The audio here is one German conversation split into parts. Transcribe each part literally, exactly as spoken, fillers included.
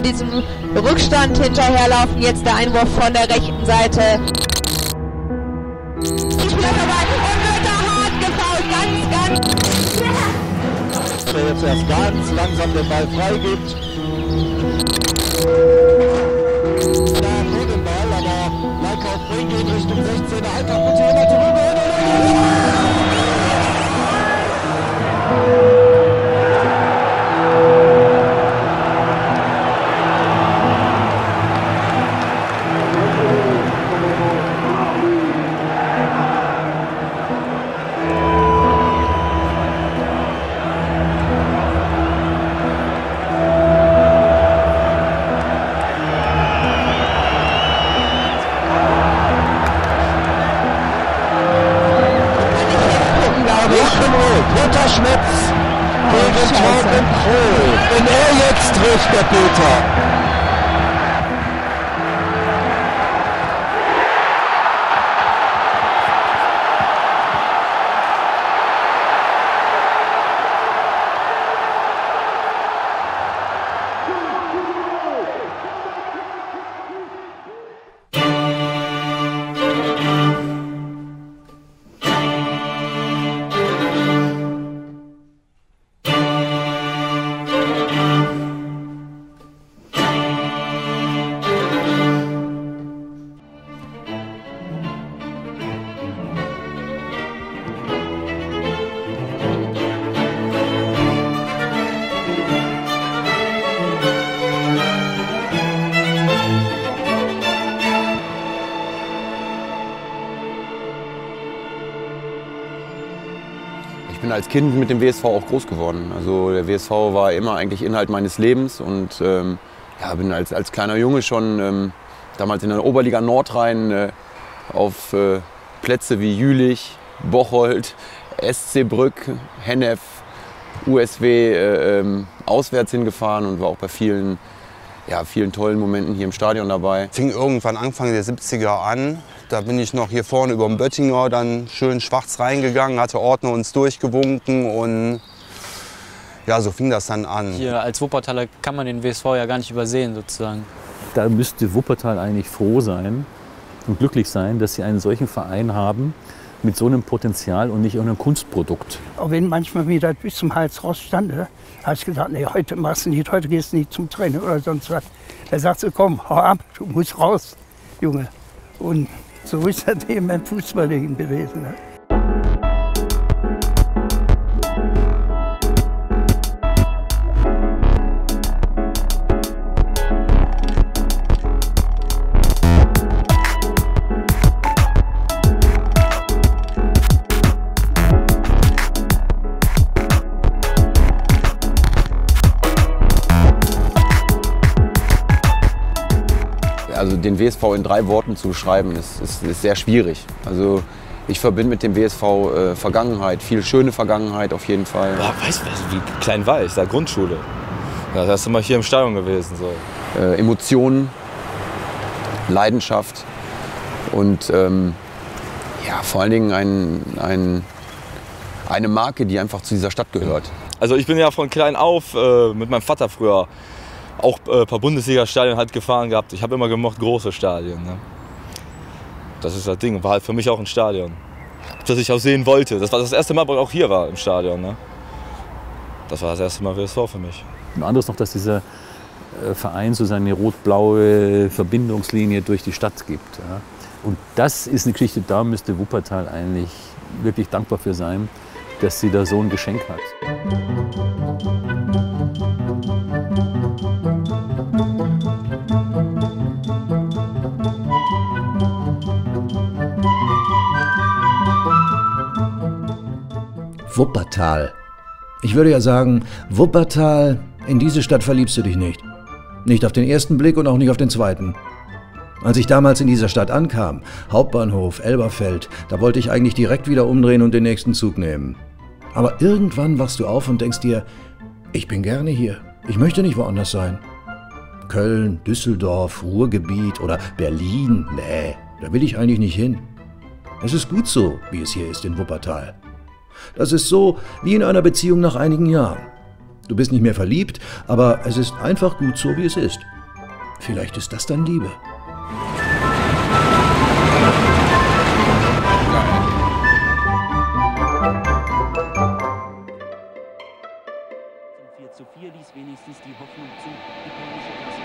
diesem Rückstand hinterherlaufen. Jetzt der Einwurf von der rechten Seite. Die Spieler vorbei und wird da hart gefoult. Ganz, ganz... Der jetzt erst ganz langsam den Ball freigibt. Da nur den Ball, aber Leikauf bringt ihn Richtung sechzehner. Einfach bitte immer drüber. Peter Schmitz gegen Torben Krohl. Wenn er jetzt trifft, der Peter. Ich bin als Kind mit dem W S V auch groß geworden. Also der W S V war immer eigentlich Inhalt meines Lebens und ähm, ja, bin als, als kleiner Junge schon ähm, damals in der Oberliga Nordrhein äh, auf äh, Plätze wie Jülich, Bocholt, S C Brück, Hennef, U S W äh, ähm, auswärts hingefahren und war auch bei vielen, ja, vielen tollen Momenten hier im Stadion dabei. Fing irgendwann Anfang der siebziger an. Da bin ich noch hier vorne über dem Böttinger dann schön schwarz reingegangen, hatte Ordner uns durchgewunken und ja, so fing das dann an. Hier als Wuppertaler kann man den W S V ja gar nicht übersehen sozusagen. Da müsste Wuppertal eigentlich froh sein und glücklich sein, dass sie einen solchen Verein haben mit so einem Potenzial und nicht irgendeinem Kunstprodukt. Auch wenn manchmal wieder bis zum Hals raus stand, habe ich gesagt, nee, heute machst du nicht, heute gehst du nicht zum Training oder sonst was. Da sagt sie, komm, hau ab, du musst raus, Junge. Und so ist das eben beim Fußballleben gewesen. Ne? Also den W S V in drei Worten zu beschreiben, ist, ist, ist sehr schwierig. Also ich verbinde mit dem W S V äh, Vergangenheit, viel schöne Vergangenheit auf jeden Fall. Boah, weißt du, wie klein war ich, da Grundschule. Ja, da hast du mal hier im Stadion gewesen. So. Äh, Emotionen, Leidenschaft und ähm, ja, vor allen Dingen ein, ein, eine Marke, die einfach zu dieser Stadt gehört. Also ich bin ja von klein auf äh, mit meinem Vater früher auch ein paar Bundesliga-Stadien halt gefahren gehabt. Ich habe immer gemocht große Stadien. Ne? Das ist das Ding, war halt für mich auch ein Stadion, das ich auch sehen wollte. Das war das erste Mal, wo ich auch hier war im Stadion. Ne? Das war das erste Mal W S V für mich. Ein anderes noch, dass dieser Verein so seine rot-blaue Verbindungslinie durch die Stadt gibt. Ja? Und das ist eine Geschichte, da müsste Wuppertal eigentlich wirklich dankbar für sein, dass sie da so ein Geschenk hat. Wuppertal. Ich würde ja sagen, Wuppertal, in diese Stadt verliebst du dich nicht. Nicht auf den ersten Blick und auch nicht auf den zweiten. Als ich damals in dieser Stadt ankam, Hauptbahnhof, Elberfeld, da wollte ich eigentlich direkt wieder umdrehen und den nächsten Zug nehmen. Aber irgendwann wachst du auf und denkst dir, ich bin gerne hier, ich möchte nicht woanders sein. Köln, Düsseldorf, Ruhrgebiet oder Berlin, nee, da will ich eigentlich nicht hin. Es ist gut so, wie es hier ist in Wuppertal. Das ist so wie in einer Beziehung nach einigen Jahren. Du bist nicht mehr verliebt, aber es ist einfach gut so, wie es ist. Vielleicht ist das dann Liebe. vier zu vier ließ wenigstens die Hoffnung zu, die polnische Klasse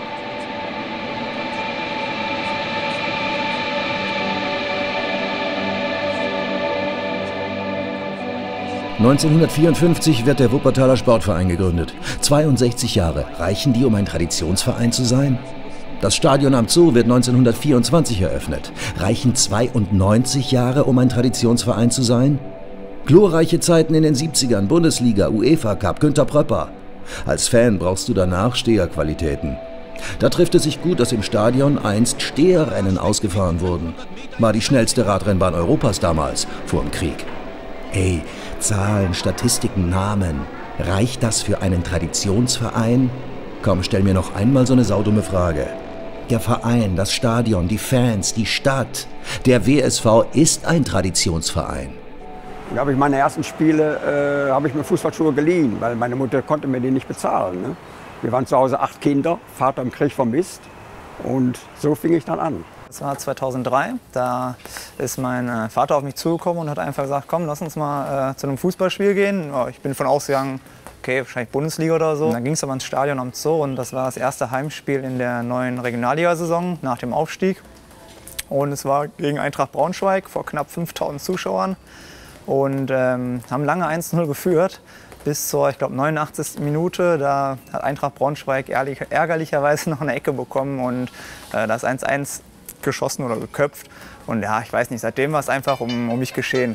neunzehnhundertvierundfünfzig wird der Wuppertaler Sportverein gegründet. zweiundsechzig Jahre, reichen die, um ein Traditionsverein zu sein? Das Stadion am Zoo wird neunzehnhundertvierundzwanzig eröffnet. Reichen zweiundneunzig Jahre, um ein Traditionsverein zu sein? Glorreiche Zeiten in den siebzigern, Bundesliga, UEFA Cup, Günter Pröpper. Als Fan brauchst du danach Steherqualitäten. Da trifft es sich gut, dass im Stadion einst Steherrennen ausgefahren wurden. War die schnellste Radrennbahn Europas damals, vor dem Krieg. Ey, Zahlen, Statistiken, Namen. Reicht das für einen Traditionsverein? Komm, stell mir noch einmal so eine saudumme Frage. Der Verein, das Stadion, die Fans, die Stadt. Der W S V ist ein Traditionsverein. Da habe ich meine ersten Spiele, äh, habe ich mir Fußballschuhe geliehen, weil meine Mutter konnte mir die nicht bezahlen. Ne? Wir waren zu Hause acht Kinder, Vater im Krieg vermisst und so fing ich dann an. Das war zweitausenddrei, da ist mein Vater auf mich zugekommen und hat einfach gesagt, komm, lass uns mal äh, zu einem Fußballspiel gehen. Ja, ich bin von ausgegangen, okay, wahrscheinlich Bundesliga oder so. Und dann ging es aber ins Stadion am Zoo und das war das erste Heimspiel in der neuen Regionalligasaison nach dem Aufstieg. Und es war gegen Eintracht Braunschweig vor knapp fünftausend Zuschauern und ähm, haben lange eins zu null geführt. Bis zur, ich glaube, neunundachtzigsten Minute, da hat Eintracht Braunschweig ehrlich, ärgerlicherweise noch eine Ecke bekommen und äh, da ist eins eins geschossen oder geköpft. Und ja, ich weiß nicht, seitdem war es einfach um, um mich geschehen.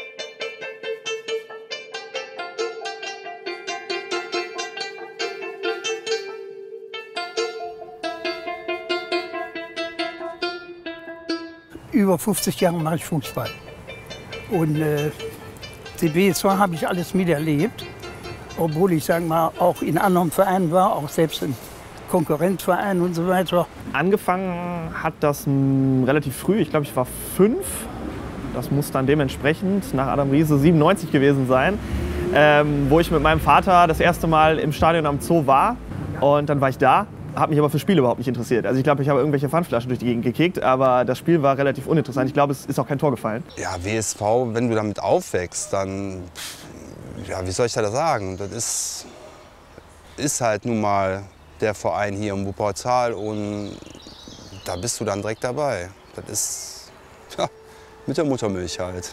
Über fünfzig Jahre mache ich Fußball. Und äh, den W S V habe ich alles miterlebt, obwohl ich, sagen wir mal, auch in anderen Vereinen war, auch selbst in Konkurrenzvereinen und so weiter. Angefangen hat das m, relativ früh, ich glaube, ich war fünf. Das muss dann dementsprechend nach Adam Riese siebenundneunzig gewesen sein, ähm, wo ich mit meinem Vater das erste Mal im Stadion am Zoo war. Und dann war ich da, habe mich aber für Spiele überhaupt nicht interessiert. Also ich glaube, ich habe irgendwelche Pfandflaschen durch die Gegend gekickt, aber das Spiel war relativ uninteressant. Ich glaube, es ist auch kein Tor gefallen. Ja, W S V, wenn du damit aufwächst, dann, ja, wie soll ich das sagen? Das ist, ist halt nun mal der Verein hier im Wuppertal und da bist du dann direkt dabei. Das ist, ja, mit der Muttermilch halt.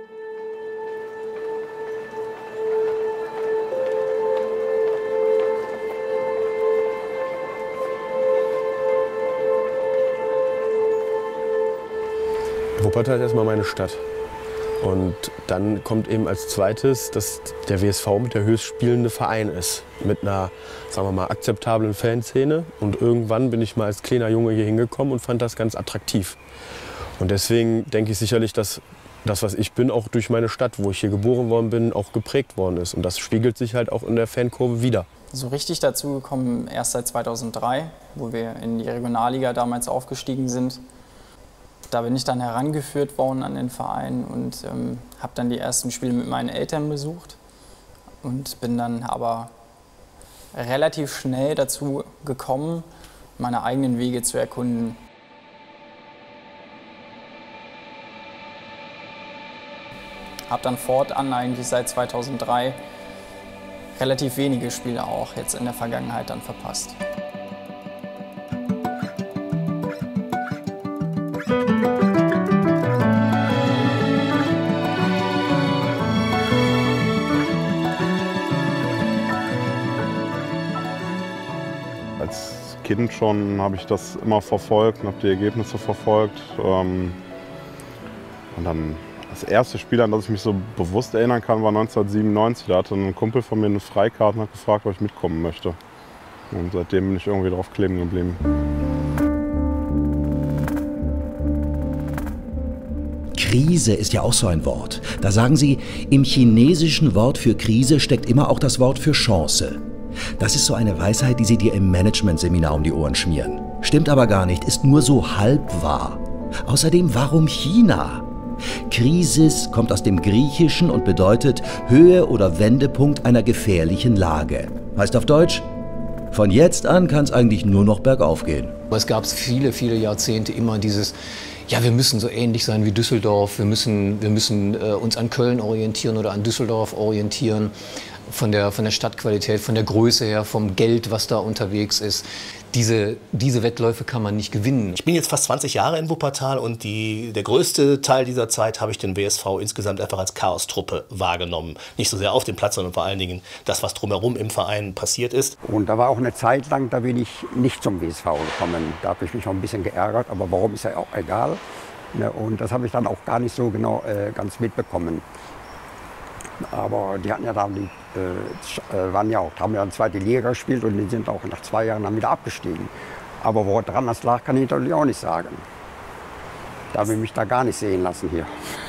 Wuppertal ist erstmal meine Stadt. Und dann kommt eben als zweites, dass der W S V mit der höchst spielende Verein ist. Mit einer, sagen wir mal, akzeptablen Fanszene. Und irgendwann bin ich mal als kleiner Junge hier hingekommen und fand das ganz attraktiv. Und deswegen denke ich sicherlich, dass das, was ich bin, auch durch meine Stadt, wo ich hier geboren worden bin, auch geprägt worden ist. Und das spiegelt sich halt auch in der Fankurve wider. So richtig dazu gekommen erst seit zweitausenddrei, wo wir in die Regionalliga damals aufgestiegen sind. Da bin ich dann herangeführt worden an den Verein und ähm, habe dann die ersten Spiele mit meinen Eltern besucht und bin dann aber relativ schnell dazu gekommen, meine eigenen Wege zu erkunden. Habe dann fortan eigentlich seit zweitausenddrei relativ wenige Spiele auch jetzt in der Vergangenheit dann verpasst. Als Kind schon habe ich das immer verfolgt und habe die Ergebnisse verfolgt. Und dann das erste Spiel, an das ich mich so bewusst erinnern kann, war neunzehnhundertsiebenundneunzig. Da hatte ein Kumpel von mir eine Freikarte und hat gefragt, ob ich mitkommen möchte. Und seitdem bin ich irgendwie drauf kleben geblieben. Krise ist ja auch so ein Wort. Da sagen sie, im chinesischen Wort für Krise steckt immer auch das Wort für Chance. Das ist so eine Weisheit, die sie dir im Managementseminar um die Ohren schmieren. Stimmt aber gar nicht, ist nur so halb wahr. Außerdem, warum China? Krisis kommt aus dem Griechischen und bedeutet Höhe oder Wendepunkt einer gefährlichen Lage. Heißt auf Deutsch Von jetzt an kann es eigentlich nur noch bergauf gehen. Es gab viele, viele Jahrzehnte immer dieses, ja, wir müssen so ähnlich sein wie Düsseldorf, wir müssen, wir müssen äh, uns an Köln orientieren oder an Düsseldorf orientieren, von der, von der Stadtqualität, von der Größe her, vom Geld, was da unterwegs ist. Diese, diese Wettläufe kann man nicht gewinnen. Ich bin jetzt fast zwanzig Jahre in Wuppertal und die, der größte Teil dieser Zeit habe ich den W S V insgesamt einfach als Chaostruppe wahrgenommen. Nicht so sehr auf dem Platz, sondern vor allen Dingen das, was drumherum im Verein passiert ist. Und da war auch eine Zeit lang, da bin ich nicht zum W S V gekommen. Da habe ich mich noch ein bisschen geärgert, aber warum, ist ja auch egal. Und das habe ich dann auch gar nicht so genau äh, ganz mitbekommen. Aber die hatten ja dann die äh, waren ja auch, haben ja eine zweite Liga gespielt und die sind auch nach zwei Jahren dann wieder abgestiegen. Aber woran das lag, kann ich natürlich auch nicht sagen. Da habe ich mich da gar nicht sehen lassen hier.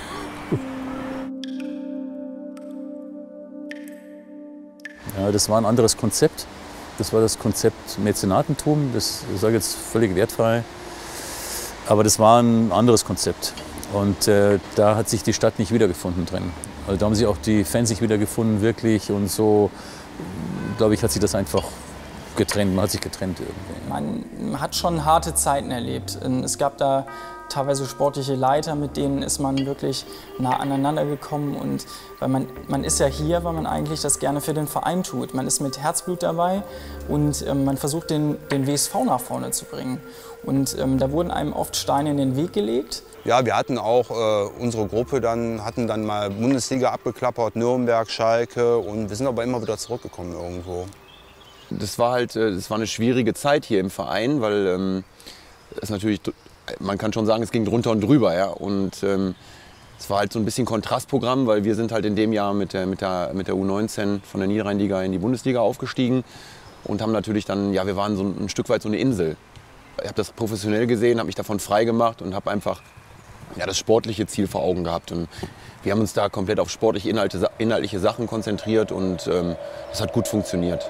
Ja, das war ein anderes Konzept. Das war das Konzept Mäzenatentum. Das sage ich jetzt völlig wertfrei. Aber das war ein anderes Konzept. Und äh, da hat sich die Stadt nicht wiedergefunden drin. Also da haben sich auch die Fans nicht wiedergefunden, wirklich. Und so, glaube ich, hat sich das einfach getrennt. Man hat sich getrennt irgendwie. Man hat schon harte Zeiten erlebt. Es gab da teilweise sportliche Leiter, mit denen ist man wirklich nah aneinander gekommen. Und weil man, man ist ja hier, weil man eigentlich das gerne für den Verein tut. Man ist mit Herzblut dabei und ähm, man versucht, den, den W S V nach vorne zu bringen. Und ähm, da wurden einem oft Steine in den Weg gelegt. Ja, wir hatten auch äh, unsere Gruppe, dann, hatten dann mal Bundesliga abgeklappert, Nürnberg, Schalke, und wir sind aber immer wieder zurückgekommen irgendwo. Das war halt, das war eine schwierige Zeit hier im Verein, weil ähm, es natürlich, man kann schon sagen, es ging drunter und drüber, ja. Und ähm, es war halt so ein bisschen Kontrastprogramm, weil wir sind halt in dem Jahr mit der, mit der, mit der U neunzehn von der Niederrheinliga in die Bundesliga aufgestiegen und haben natürlich dann, ja, wir waren so ein, ein Stück weit so eine Insel. Ich habe das professionell gesehen, habe mich davon frei gemacht und habe einfach ja, das sportliche Ziel vor Augen gehabt. Und wir haben uns da komplett auf sportliche Inhalte, inhaltliche Sachen konzentriert und ähm, das hat gut funktioniert.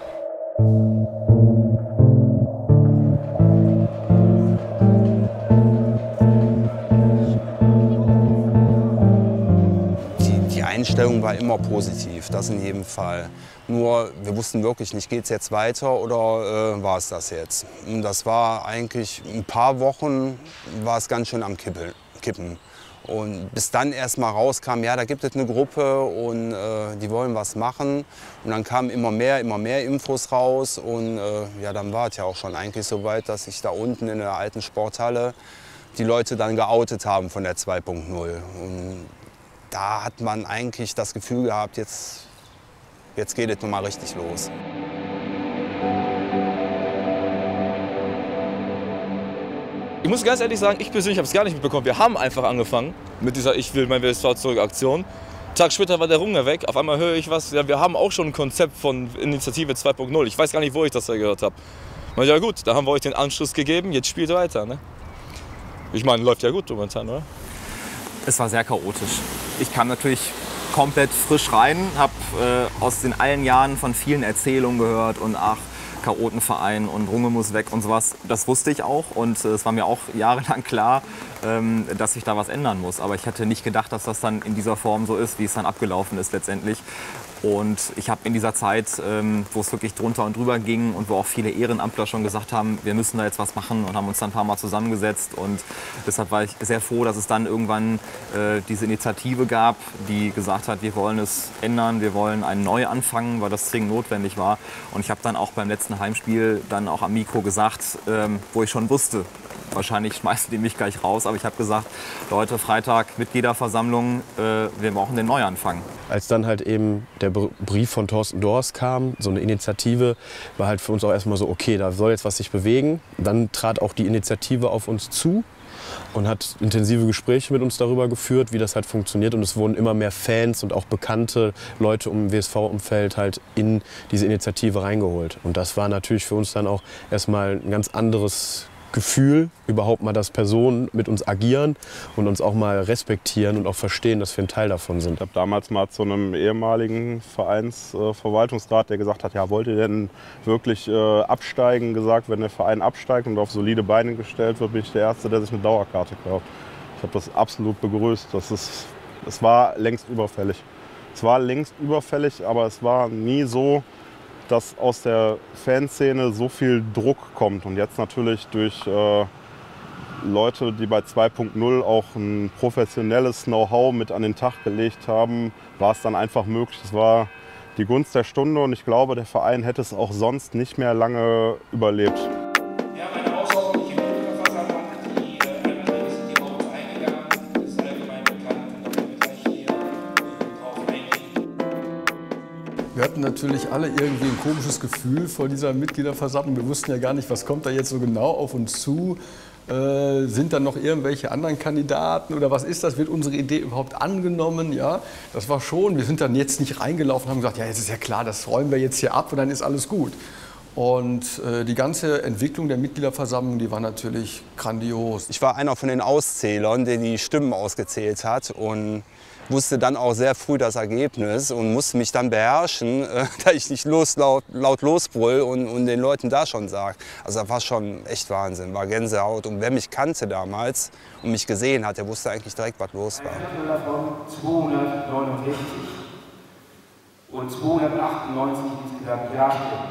Die, die Einstellung war immer positiv, das in jedem Fall. Nur wir wussten wirklich nicht, geht es jetzt weiter oder äh, war es das jetzt? Und das war eigentlich ein paar Wochen, war es ganz schön am Kippeln. Kippen. Und bis dann erst mal rauskam, ja, da gibt es eine Gruppe und äh, die wollen was machen. Und dann kamen immer mehr, immer mehr Infos raus. Und äh, ja, dann war es ja auch schon eigentlich so weit, dass sich da unten in der alten Sporthalle die Leute dann geoutet haben von der zwei Punkt null. Und da hat man eigentlich das Gefühl gehabt, jetzt, jetzt geht es nun mal richtig los. Ich muss ganz ehrlich sagen, ich persönlich habe es gar nicht mitbekommen. Wir haben einfach angefangen mit dieser Ich will mein W S V zurück Aktion. Tag später war der Runger weg. Auf einmal höre ich was. Ja, wir haben auch schon ein Konzept von Initiative zwei Punkt null. Ich weiß gar nicht, wo ich das da gehört habe. Ja gut, da haben wir euch den Anschluss gegeben. Jetzt spielt weiter. Ne? Ich meine, läuft ja gut momentan, oder? Es war sehr chaotisch. Ich kam natürlich komplett frisch rein, habe äh, aus den allen Jahren von vielen Erzählungen gehört und ach, Chaotenverein und Runge muss weg und sowas. Das wusste ich auch und äh, es war mir auch jahrelang klar, ähm, dass sich da was ändern muss. Aber ich hätte nicht gedacht, dass das dann in dieser Form so ist, wie es dann abgelaufen ist letztendlich. Und ich habe in dieser Zeit, ähm, wo es wirklich drunter und drüber ging und wo auch viele Ehrenamtler schon gesagt haben, wir müssen da jetzt was machen und haben uns dann ein paar Mal zusammengesetzt. Und deshalb war ich sehr froh, dass es dann irgendwann äh, diese Initiative gab, die gesagt hat, wir wollen es ändern, wir wollen einen Neuanfang, weil das dringend notwendig war. Und ich habe dann auch beim letzten Heimspiel dann auch am Mikro gesagt, ähm, wo ich schon wusste, wahrscheinlich schmeißen die mich gleich raus, aber ich habe gesagt, Leute, Freitag Mitgliederversammlung, äh, wir brauchen den Neuanfang. Als dann halt eben der Brief von Thorsten Dors kam, so eine Initiative, war halt für uns auch erstmal so, okay, da soll jetzt was sich bewegen. Dann trat auch die Initiative auf uns zu und hat intensive Gespräche mit uns darüber geführt, wie das halt funktioniert. Und es wurden immer mehr Fans und auch bekannte Leute im W S V-Umfeld halt in diese Initiative reingeholt. Und das war natürlich für uns dann auch erstmal ein ganz anderes Gefühl, überhaupt mal, dass Personen mit uns agieren und uns auch mal respektieren und auch verstehen, dass wir ein Teil davon sind. Ich habe damals mal zu einem ehemaligen Vereinsverwaltungsrat, der gesagt hat, ja, wollt ihr denn wirklich äh, absteigen, gesagt, wenn der Verein absteigt und auf solide Beine gestellt wird, bin ich der Erste, der sich eine Dauerkarte kauft. Ich habe das absolut begrüßt. Das ist, es war längst überfällig. Es war längst überfällig, aber es war nie so, dass aus der Fanszene so viel Druck kommt. Und jetzt natürlich durch äh, Leute, die bei zwei Punkt null auch ein professionelles Know-how mit an den Tag gelegt haben, war es dann einfach möglich. Es war die Gunst der Stunde und ich glaube, der Verein hätte es auch sonst nicht mehr lange überlebt. Wir haben eine außerordentliche Mitgliederversammlung, die einmal ist die Woche eingegangen, das ist allgemein bekannt und da werden wir gleich hier drauf eingehen. Wir hatten natürlich alle irgendwie ein komisches Gefühl vor dieser Mitgliederversammlung. Wir wussten ja gar nicht, was kommt da jetzt so genau auf uns zu. Äh, sind dann noch irgendwelche anderen Kandidaten oder was ist das? Wird unsere Idee überhaupt angenommen? Ja, das war schon. Wir sind dann jetzt nicht reingelaufen und haben gesagt, ja, jetzt ist ja klar, das räumen wir jetzt hier ab und dann ist alles gut. Und äh, die ganze Entwicklung der Mitgliederversammlung, die war natürlich grandios. Ich war einer von den Auszählern, der die Stimmen ausgezählt hat und wusste dann auch sehr früh das Ergebnis und musste mich dann beherrschen, äh, da ich nicht los, laut, laut losbrüll und, und den Leuten da schon sage. Also das war schon echt Wahnsinn, war Gänsehaut. Und wer mich kannte damals und mich gesehen hat, der wusste eigentlich direkt, was los war. zweihundertneunundsechzig und zweihundertachtundneunzig insgesamt Ja-Stimmen.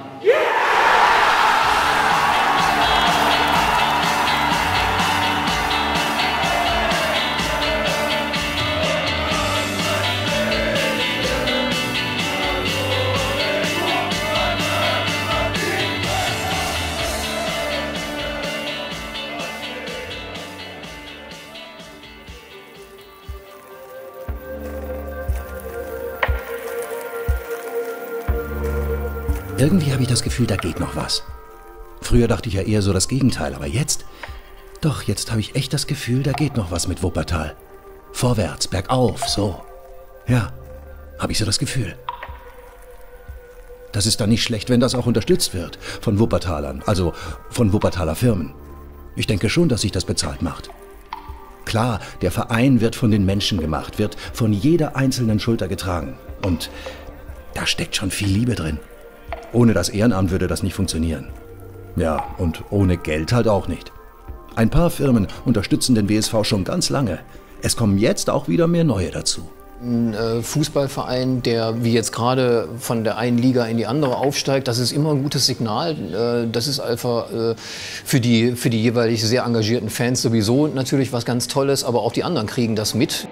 Irgendwie habe ich das Gefühl, da geht noch was. Früher dachte ich ja eher so das Gegenteil, aber jetzt? Doch, jetzt habe ich echt das Gefühl, da geht noch was mit Wuppertal. Vorwärts, bergauf, so. Ja, habe ich so das Gefühl. Das ist dann nicht schlecht, wenn das auch unterstützt wird von Wuppertalern, also von Wuppertaler Firmen. Ich denke schon, dass sich das bezahlt macht. Klar, der Verein wird von den Menschen gemacht, wird von jeder einzelnen Schulter getragen. Und da steckt schon viel Liebe drin. Ohne das Ehrenamt würde das nicht funktionieren. Ja, und ohne Geld halt auch nicht. Ein paar Firmen unterstützen den W S V schon ganz lange. Es kommen jetzt auch wieder mehr neue dazu. Ein Fußballverein, der wie jetzt gerade von der einen Liga in die andere aufsteigt, das ist immer ein gutes Signal. Das ist einfach für die, für die jeweilig sehr engagierten Fans sowieso natürlich was ganz Tolles, aber auch die anderen kriegen das mit.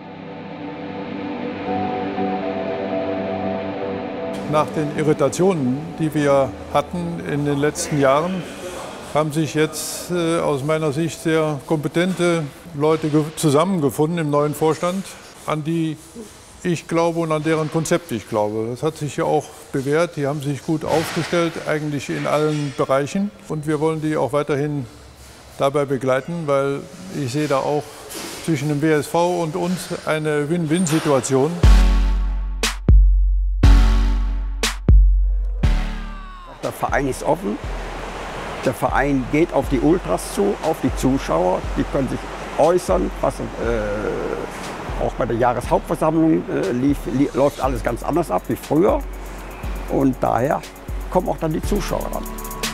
Nach den Irritationen, die wir hatten in den letzten Jahren, haben sich jetzt äh, aus meiner Sicht sehr kompetente Leute zusammengefunden im neuen Vorstand, an die ich glaube und an deren Konzept ich glaube. Das hat sich ja auch bewährt. Die haben sich gut aufgestellt, eigentlich in allen Bereichen. Und wir wollen die auch weiterhin dabei begleiten, weil ich sehe da auch zwischen dem W S V und uns eine Win-Win-Situation. Der Verein ist offen. Der Verein geht auf die Ultras zu, auf die Zuschauer. Die können sich äußern. Was, äh, auch bei der Jahreshauptversammlung äh, lief, lief, läuft alles ganz anders ab wie früher. Und daher kommen auch dann die Zuschauer ran.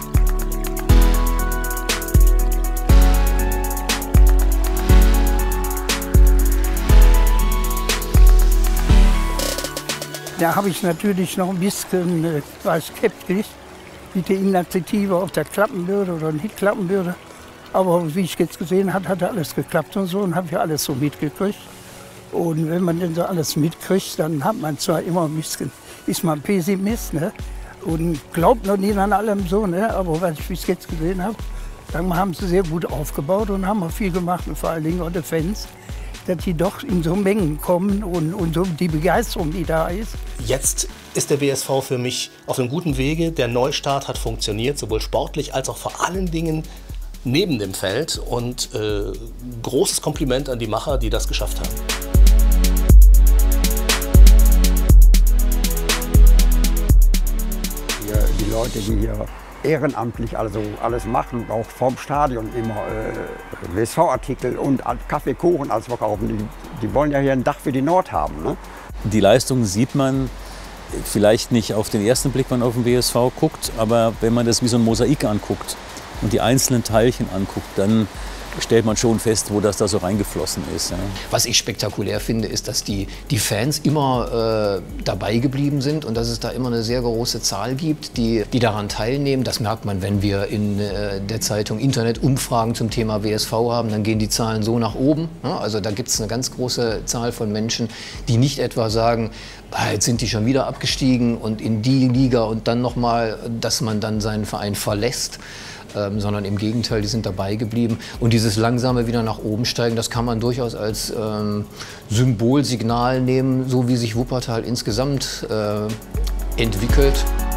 Da habe ich natürlich noch ein bisschen äh, war skeptisch, wie die Initiative, ob das klappen würde oder nicht klappen würde. Aber wie ich jetzt gesehen habe, hat alles geklappt und so und habe ja alles so mitgekriegt. Und wenn man denn so alles mitkriegt, dann hat man zwar immer ein bisschen, ist man Pessimist, ne? Und glaubt noch nicht an allem so, ne? Aber was ich bis jetzt gesehen habe, dann haben sie sehr gut aufgebaut und haben auch viel gemacht und vor allen Dingen auch die Fans, dass die doch in so Mengen kommen und, und so die Begeisterung, die da ist. Jetzt ist der W S V für mich auf einem guten Wege. Der Neustart hat funktioniert, sowohl sportlich als auch vor allen Dingen neben dem Feld. Und äh, großes Kompliment an die Macher, die das geschafft haben. Die Leute, die hier ehrenamtlich also alles machen, auch vorm Stadion immer äh, W S V-Artikel und Kaffee, Kuchen alles verkaufen. Die, die wollen ja hier ein Dach für die Nord haben. Ne? Die Leistung sieht man vielleicht nicht auf den ersten Blick, wenn man auf den W S V guckt, aber wenn man das wie so ein Mosaik anguckt, und die einzelnen Teilchen anguckt, dann stellt man schon fest, wo das da so reingeflossen ist. Ja. Was ich spektakulär finde, ist, dass die, die Fans immer äh, dabei geblieben sind und dass es da immer eine sehr große Zahl gibt, die, die daran teilnehmen. Das merkt man, wenn wir in äh, der Zeitung Internetumfragen zum Thema W S V haben, dann gehen die Zahlen so nach oben. Ja, also da gibt es eine ganz große Zahl von Menschen, die nicht etwa sagen, ah, jetzt sind die schon wieder abgestiegen und in die Liga und dann nochmal, dass man dann seinen Verein verlässt. Ähm, sondern im Gegenteil, die sind dabei geblieben. Und dieses langsame wieder nach oben steigen, das kann man durchaus als ähm, Symbolsignal nehmen, so wie sich Wuppertal insgesamt äh, entwickelt.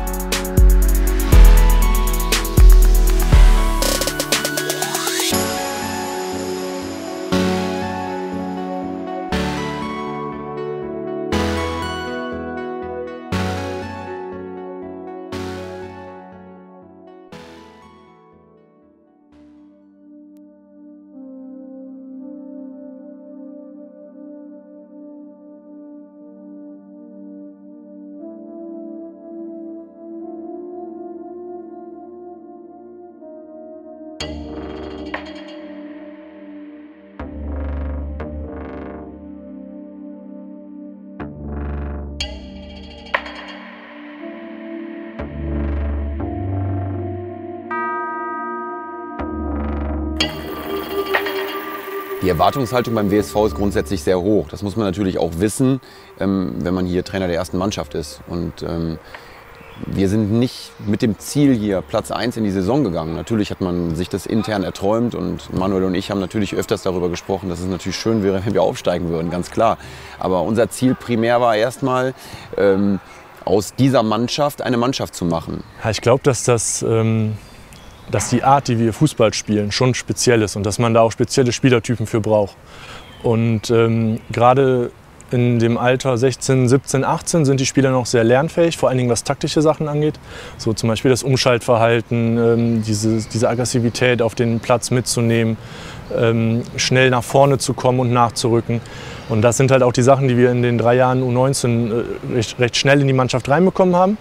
Die Erwartungshaltung beim W S V ist grundsätzlich sehr hoch. Das muss man natürlich auch wissen, ähm, wenn man hier Trainer der ersten Mannschaft ist. Und ähm, wir sind nicht mit dem Ziel hier Platz eins in die Saison gegangen. Natürlich hat man sich das intern erträumt und Manuel und ich haben natürlich öfters darüber gesprochen, dass es natürlich schön wäre, wenn wir aufsteigen würden, ganz klar. Aber unser Ziel primär war erstmal, ähm, aus dieser Mannschaft eine Mannschaft zu machen. Ja, ich glaube, dass das... Ähm dass die Art, die wir Fußball spielen, schon speziell ist und dass man da auch spezielle Spielertypen für braucht. Und ähm, gerade in dem Alter sechzehn, siebzehn, achtzehn sind die Spieler noch sehr lernfähig, vor allen Dingen was taktische Sachen angeht. So zum Beispiel das Umschaltverhalten, ähm, diese, diese Aggressivität auf den Platz mitzunehmen, ähm, schnell nach vorne zu kommen und nachzurücken. Und das sind halt auch die Sachen, die wir in den drei Jahren U neunzehn äh, recht, recht schnell in die Mannschaft reinbekommen haben.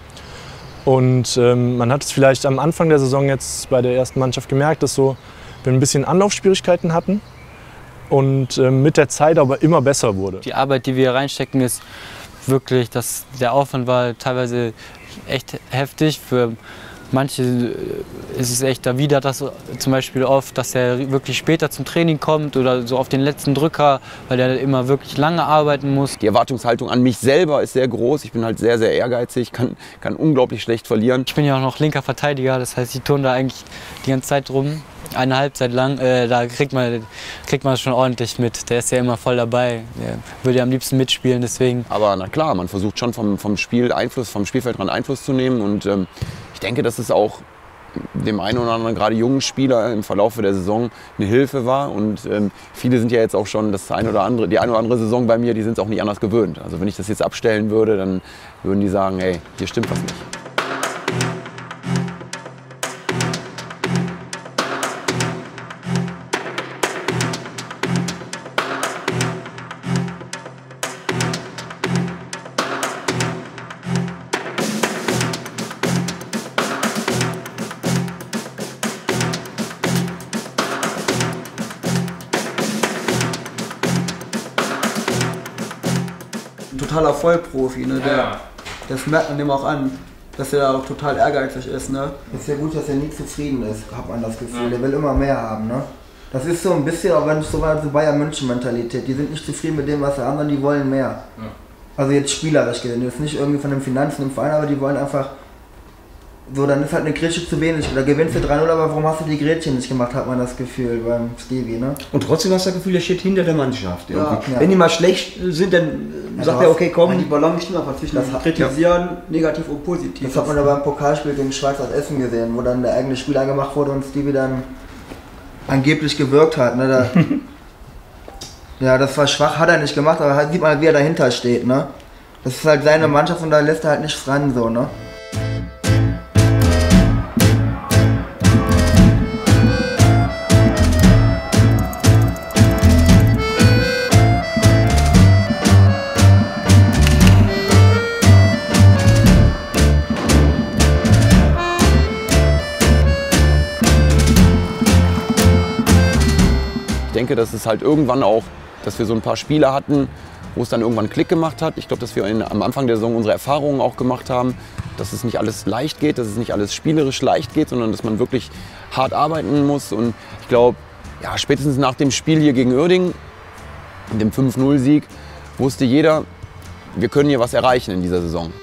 Und ähm, man hat es vielleicht am Anfang der Saison jetzt bei der ersten Mannschaft gemerkt, dass so, wir ein bisschen Anlaufschwierigkeiten hatten und ähm, mit der Zeit aber immer besser wurde. Die Arbeit, die wir hier reinstecken, ist wirklich, dass der Aufwand war teilweise echt heftig. Für manche ist es echt, da wieder das zum Beispiel oft, dass er wirklich später zum Training kommt oder so auf den letzten Drücker, weil er immer wirklich lange arbeiten muss. Die Erwartungshaltung an mich selber ist sehr groß. Ich bin halt sehr, sehr ehrgeizig, kann, kann unglaublich schlecht verlieren. Ich bin ja auch noch linker Verteidiger, das heißt, ich turne da eigentlich die ganze Zeit rum. Eine Halbzeit lang, äh, da kriegt man, kriegt man schon ordentlich mit. Der ist ja immer voll dabei. Der würde ja am liebsten mitspielen, deswegen. Aber na klar, man versucht schon vom, vom Spiel Einfluss, vom Spielfeldrand Einfluss zu nehmen. Und ähm, ich denke, dass es auch dem einen oder anderen, gerade jungen Spieler im Verlauf der Saison eine Hilfe war. Und ähm, viele sind ja jetzt auch schon das eine oder andere, die eine oder andere Saison bei mir, die sind es auch nicht anders gewöhnt. Also wenn ich das jetzt abstellen würde, dann würden die sagen, hey, hier stimmt was nicht. Totaler Vollprofi, ne? Der, ja. Das merkt man dem auch an, dass er da auch total ehrgeizig ist. Ne? Es ist ja gut, dass er nie zufrieden ist, hat man das Gefühl. Ja. Der will immer mehr haben. Ne? Das ist so ein bisschen, auch wenn es so war, so Bayern-München-Mentalität. Die sind nicht zufrieden mit dem, was sie haben, sondern die wollen mehr. Ja. Also jetzt spielerisch gesehen, jetzt nicht irgendwie von den Finanzen im Verein, aber die wollen einfach. So, dann ist halt eine Grätsche zu wenig. Oder gewinnst du drei null, aber warum hast du die Grätsche nicht gemacht, hat man das Gefühl beim Stevie, ne? Und trotzdem hast du das Gefühl, der steht hinter der Mannschaft. Ja, ja. Wenn die mal schlecht sind, dann ja, sagt er, okay, komm. Die Ballon stimmt einfach zwischen das kritisieren, ja. negativ und positiv. Das hat man ja beim Pokalspiel gegen Schweiz aus Essen gesehen, wo dann der eigene Spieler gemacht wurde und Stevie dann angeblich gewirkt hat, ne? Da ja, das war schwach, hat er nicht gemacht, aber halt sieht man, wie er dahinter steht, ne? Das ist halt seine Mannschaft und da lässt er halt nichts ran, so, ne? denke, dass es halt irgendwann auch, dass wir so ein paar Spiele hatten, wo es dann irgendwann Klick gemacht hat. Ich glaube, dass wir in, am Anfang der Saison unsere Erfahrungen auch gemacht haben, dass es nicht alles leicht geht, dass es nicht alles spielerisch leicht geht, sondern dass man wirklich hart arbeiten muss. Und ich glaube, ja, spätestens nach dem Spiel hier gegen Uerdingen, dem fünf null Sieg, wusste jeder, wir können hier was erreichen in dieser Saison.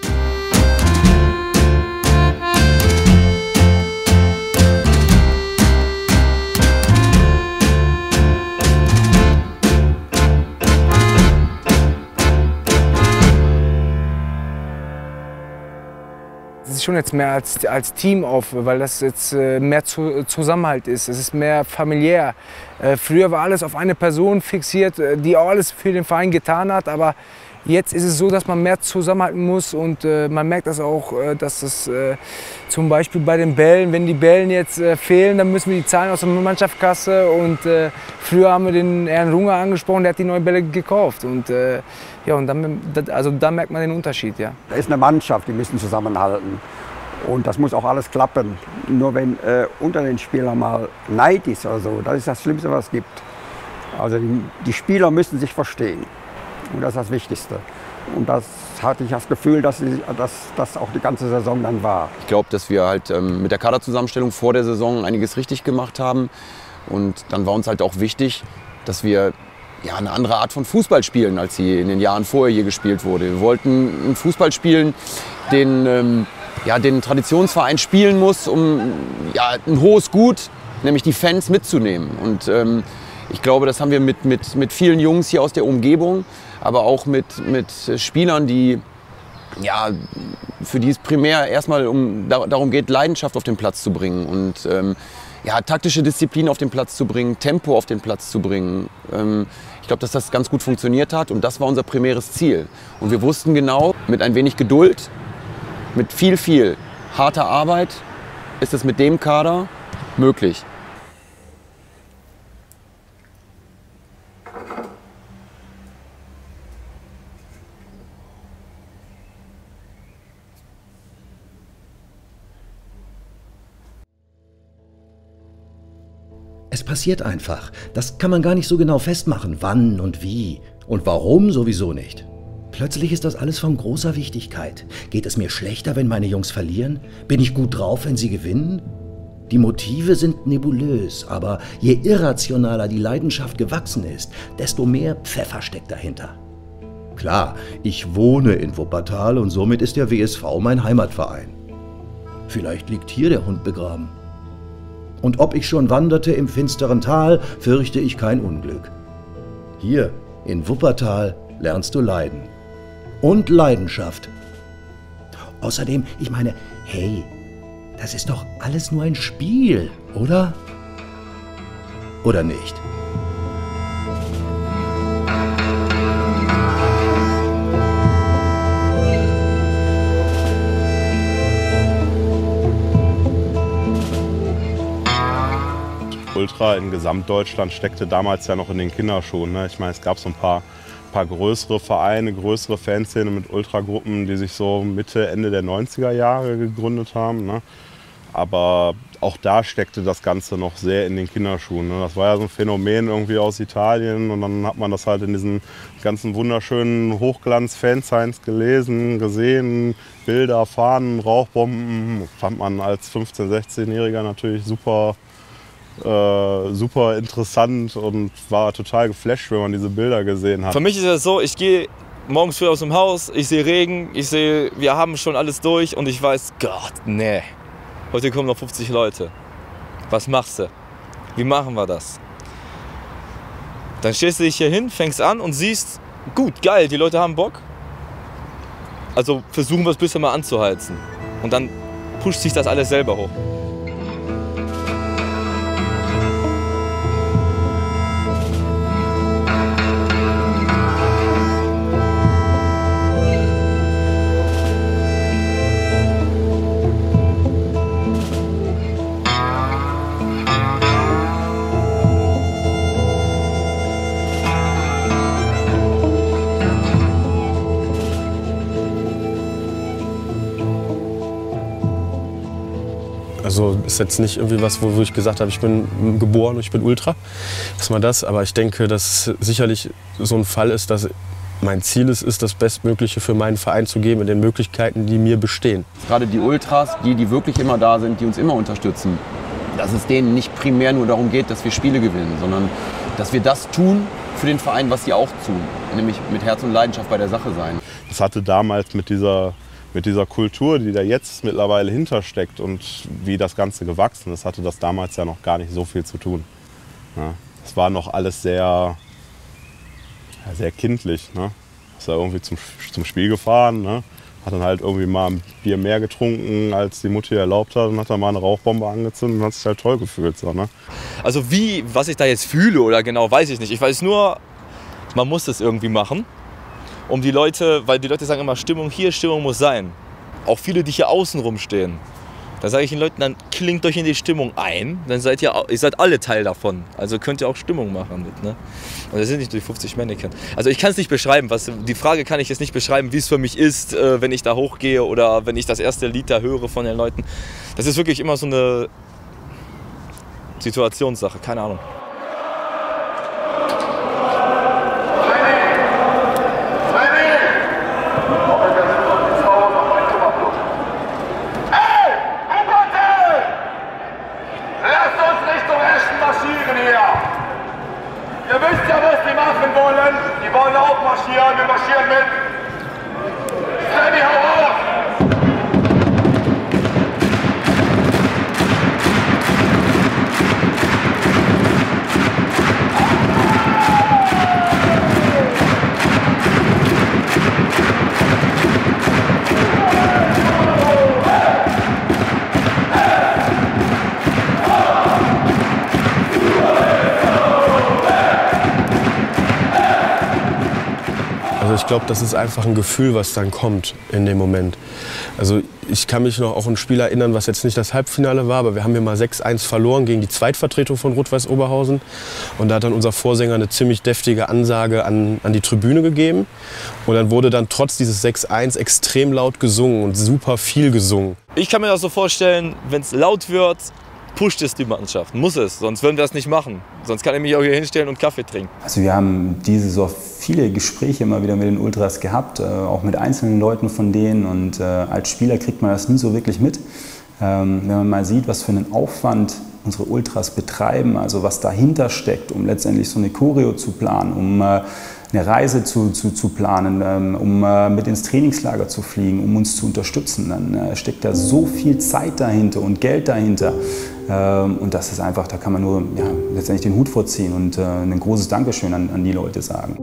Es ist schon jetzt mehr als, als Team auf, weil das jetzt äh, mehr zu, Zusammenhalt ist. Es ist mehr familiär. Äh, früher war alles auf eine Person fixiert, die auch alles für den Verein getan hat. Aber jetzt ist es so, dass man mehr zusammenhalten muss und äh, man merkt das auch, äh, dass es äh, zum Beispiel bei den Bällen, wenn die Bällen jetzt äh, fehlen, dann müssen wir die zahlen aus der Mannschaftskasse. Und äh, früher haben wir den Herrn Runge angesprochen, der hat die neuen Bälle gekauft. Und, äh, ja, und dann, also da merkt man den Unterschied. Ja. Da ist eine Mannschaft, die müssen zusammenhalten. Und das muss auch alles klappen. Nur wenn äh, unter den Spielern mal Neid ist oder so, das ist das Schlimmste, was es gibt. Also die, die Spieler müssen sich verstehen. Und das ist das Wichtigste. Und das hatte ich das Gefühl, dass das auch die ganze Saison dann war. Ich glaube, dass wir halt ähm, mit der Kaderzusammenstellung vor der Saison einiges richtig gemacht haben. Und dann war uns halt auch wichtig, dass wir ja, eine andere Art von Fußball spielen, als sie in den Jahren vorher hier gespielt wurde. Wir wollten einen Fußball spielen, den, ähm, ja, den ein Traditionsverein spielen muss, um ja, ein hohes Gut, nämlich die Fans, mitzunehmen. Und ähm, ich glaube, das haben wir mit, mit, mit vielen Jungs hier aus der Umgebung, aber auch mit, mit Spielern, die, ja, für die es primär erstmal um, darum geht, Leidenschaft auf den Platz zu bringen und ähm, ja, taktische Disziplin auf den Platz zu bringen, Tempo auf den Platz zu bringen. Ähm, ich glaube, dass das ganz gut funktioniert hat und das war unser primäres Ziel. Und wir wussten genau, mit ein wenig Geduld, mit viel, viel harter Arbeit ist es mit dem Kader möglich. Es passiert einfach. Das kann man gar nicht so genau festmachen, wann und wie. Und warum sowieso nicht. Plötzlich ist das alles von großer Wichtigkeit. Geht es mir schlechter, wenn meine Jungs verlieren? Bin ich gut drauf, wenn sie gewinnen? Die Motive sind nebulös, aber je irrationaler die Leidenschaft gewachsen ist, desto mehr Pfeffer steckt dahinter. Klar, ich wohne in Wuppertal und somit ist der W S V mein Heimatverein. Vielleicht liegt hier der Hund begraben. Und ob ich schon wanderte im finsteren Tal, fürchte ich kein Unglück. Hier, in Wuppertal, lernst du leiden. Und Leidenschaft. Außerdem, ich meine, hey, das ist doch alles nur ein Spiel, oder? Oder nicht? Ultra in Gesamtdeutschland steckte damals ja noch in den Kinderschuhen. Ne? Ich meine, es gab so ein paar, paar größere Vereine, größere Fanszene mit Ultragruppen, die sich so Mitte, Ende der neunziger Jahre gegründet haben. Ne? Aber auch da steckte das Ganze noch sehr in den Kinderschuhen. Ne? Das war ja so ein Phänomen irgendwie aus Italien und dann hat man das halt in diesen ganzen wunderschönen Hochglanz-Fansigns gelesen, gesehen, Bilder, Fahnen, Rauchbomben. Fand man als fünfzehn-, sechzehnjähriger natürlich super Äh, super interessant und war total geflasht, wenn man diese Bilder gesehen hat. Für mich ist es so, ich gehe morgens früh aus dem Haus, ich sehe Regen, ich sehe, wir haben schon alles durch und ich weiß, Gott, nee, heute kommen noch fünfzig Leute. Was machst du? Wie machen wir das? Dann stehst du dich hier hin, fängst an und siehst, gut, geil, die Leute haben Bock. Also versuchen wir es ein bisschen mal anzuheizen. Und dann pusht sich das alles selber hoch. Also ist jetzt nicht irgendwie was, wo ich gesagt habe, ich bin geboren und ich bin Ultra. Erstmal das, aber ich denke, dass es sicherlich so ein Fall ist, dass mein Ziel ist, ist das Bestmögliche für meinen Verein zu geben, in den Möglichkeiten, die mir bestehen. Gerade die Ultras, die, die wirklich immer da sind, die uns immer unterstützen, dass es denen nicht primär nur darum geht, dass wir Spiele gewinnen, sondern dass wir das tun für den Verein, was sie auch tun, nämlich mit Herz und Leidenschaft bei der Sache sein. Das hatte damals mit dieser, mit dieser Kultur, die da jetzt mittlerweile hintersteckt und wie das Ganze gewachsen ist, hatte das damals ja noch gar nicht so viel zu tun. Ja, es war noch alles sehr, ja, sehr kindlich. Ne? Ist da irgendwie zum, zum Spiel gefahren, ne? Hat dann halt irgendwie mal ein Bier mehr getrunken, als die Mutti erlaubt hat, und hat dann mal eine Rauchbombe angezündet und hat sich halt toll gefühlt. So, ne? Also wie, was ich da jetzt fühle oder genau, weiß ich nicht. Ich weiß nur, man muss das irgendwie machen, um die Leute, weil die Leute sagen immer, Stimmung hier, Stimmung muss sein. Auch viele, die hier außen rumstehen. Da sage ich den Leuten, dann klingt euch in die Stimmung ein, dann seid ihr, ihr seid alle Teil davon. Also könnt ihr auch Stimmung machen mit, ne? Und das sind nicht durch fünfzig Mannequin. Also ich kann es nicht beschreiben, was, die Frage kann ich jetzt nicht beschreiben, wie es für mich ist, äh, wenn ich da hochgehe oder wenn ich das erste Lied da höre von den Leuten. Das ist wirklich immer so eine Situationssache, keine Ahnung. Ihr wisst ja, was die machen wollen. Die wollen auch marschieren. Wir marschieren mit. Sammy, hau auf! Also ich glaube, das ist einfach ein Gefühl, was dann kommt in dem Moment. Also ich kann mich noch auch an ein Spiel erinnern, was jetzt nicht das Halbfinale war, aber wir haben hier mal sechs eins verloren gegen die Zweitvertretung von Rot-Weiß Oberhausen. Und da hat dann unser Vorsänger eine ziemlich deftige Ansage an, an die Tribüne gegeben. Und dann wurde dann trotz dieses sechs eins extrem laut gesungen und super viel gesungen. Ich kann mir das so vorstellen, wenn es laut wird, pusht es die Mannschaft, muss es, sonst würden wir es nicht machen. Sonst kann ich mich auch hier hinstellen und Kaffee trinken. Also wir haben diese Saison viele Gespräche immer wieder mit den Ultras gehabt, äh, auch mit einzelnen Leuten von denen, und äh, als Spieler kriegt man das nie so wirklich mit. Ähm, wenn man mal sieht, was für einen Aufwand unsere Ultras betreiben, also was dahinter steckt, um letztendlich so eine Choreo zu planen, um äh, eine Reise zu, zu, zu planen, ähm, um äh, mit ins Trainingslager zu fliegen, um uns zu unterstützen, dann äh, steckt da so viel Zeit dahinter und Geld dahinter. Ähm, und das ist einfach, da kann man nur ja, letztendlich den Hut vorziehen und äh, ein großes Dankeschön an, an die Leute sagen.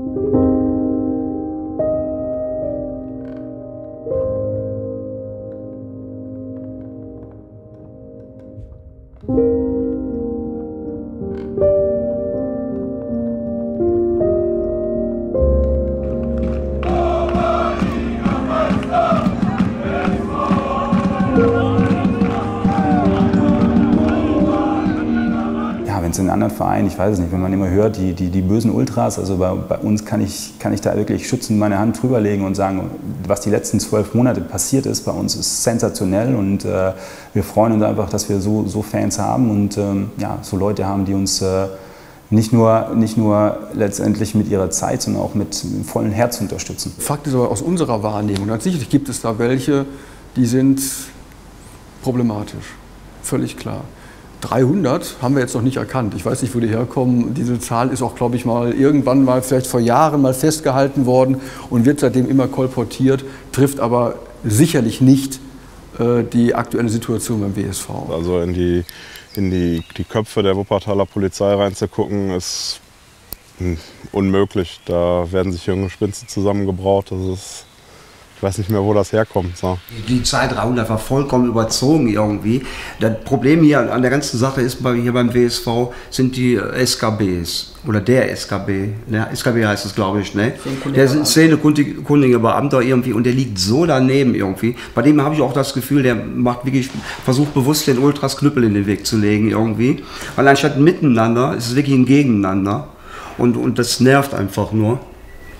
In anderen Vereinen, ich weiß es nicht, wenn man immer hört, die, die, die bösen Ultras, also bei, bei uns kann ich, kann ich da wirklich schützend meine Hand drüber legen und sagen, was die letzten zwölf Monate passiert ist bei uns, ist sensationell, und äh, wir freuen uns einfach, dass wir so, so Fans haben und ähm, ja, so Leute haben, die uns äh, nicht nur, nicht nur letztendlich mit ihrer Zeit, sondern auch mit, mit vollem Herz unterstützen. Fakt ist aber aus unserer Wahrnehmung, sicherlich gibt es da welche, die sind problematisch, völlig klar. dreihundert haben wir jetzt noch nicht erkannt. Ich weiß nicht, wo die herkommen. Diese Zahl ist auch, glaube ich, mal irgendwann mal, vielleicht vor Jahren mal festgehalten worden und wird seitdem immer kolportiert, trifft aber sicherlich nicht äh, die aktuelle Situation beim W S V. Also in die, in die, die Köpfe der Wuppertaler Polizei reinzugucken, ist mh, unmöglich. Da werden sich junge Spinste zusammengebraut. Das ist, ich weiß nicht mehr, wo das herkommt. So. Die Zahl dreihundert war vollkommen überzogen irgendwie. Das Problem hier an der ganzen Sache ist, bei, hier beim W S V sind die S K Bs. Oder der S K B. Der S K B heißt es, glaube ich. Ne? Der ist ein szenekundiger Beamter irgendwie und der liegt so daneben irgendwie. Bei dem habe ich auch das Gefühl, der macht wirklich, versucht bewusst den Ultras Knüppel in den Weg zu legen irgendwie. Weil anstatt miteinander ist es wirklich ein Gegeneinander. Und, und das nervt einfach nur.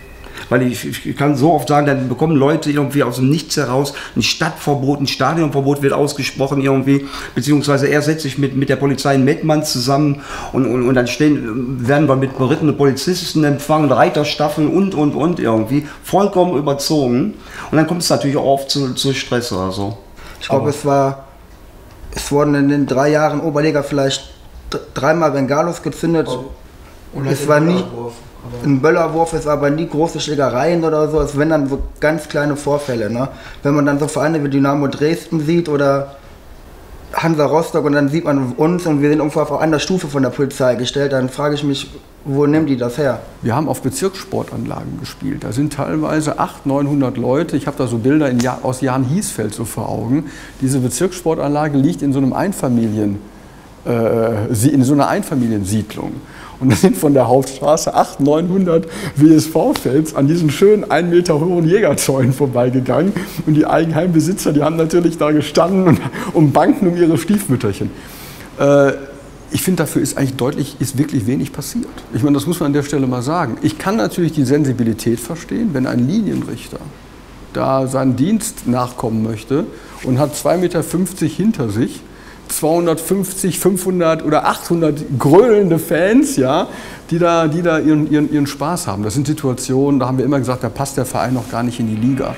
Weil ich, ich kann so oft sagen, dann bekommen Leute irgendwie aus dem Nichts heraus ein Stadtverbot, ein Stadionverbot wird ausgesprochen irgendwie, beziehungsweise er setzt sich mit, mit der Polizei in Mettmann zusammen und, und, und dann stehen, werden wir mit berittenen Polizisten empfangen, Reiterstaffeln und, und, und irgendwie, vollkommen überzogen. Und dann kommt es natürlich auch oft zu, zu Stress oder so. Ich glaube, es war, es wurden in den drei Jahren Oberliga vielleicht dreimal Bengalos gezündet. Oh. Und es war nie ein Böllerwurf, es war aber nie große Schlägereien oder so. Es waren dann so ganz kleine Vorfälle. Ne? Wenn man dann so Vereine wie Dynamo Dresden sieht oder Hansa Rostock und dann sieht man uns und wir sind ungefähr auf einer Stufe von der Polizei gestellt, dann frage ich mich, wo nehmen die das her? Wir haben auf Bezirkssportanlagen gespielt. Da sind teilweise achthundert, neunhundert Leute. Ich habe da so Bilder in ja aus Jan Hiesfeld so vor Augen. Diese Bezirkssportanlage liegt in so einem Einfamilien, äh, in so einer Einfamiliensiedlung. Und da sind von der Hauptstraße achthundert, neunhundert W S V-Fans an diesen schönen ein Meter hohen Jägerzäunen vorbeigegangen. Und die Eigenheimbesitzer, die haben natürlich da gestanden und, und banken um ihre Stiefmütterchen. Äh, ich finde, dafür ist eigentlich deutlich, ist wirklich wenig passiert. Ich meine, das muss man an der Stelle mal sagen. Ich kann natürlich die Sensibilität verstehen, wenn ein Linienrichter da seinen Dienst nachkommen möchte und hat zwei Meter fünfzig hinter sich, zweihundertfünfzig, fünfhundert oder achthundert gröhlende Fans, ja, die da, die da ihren, ihren, ihren Spaß haben. Das sind Situationen, da haben wir immer gesagt, da passt der Verein noch gar nicht in die Liga.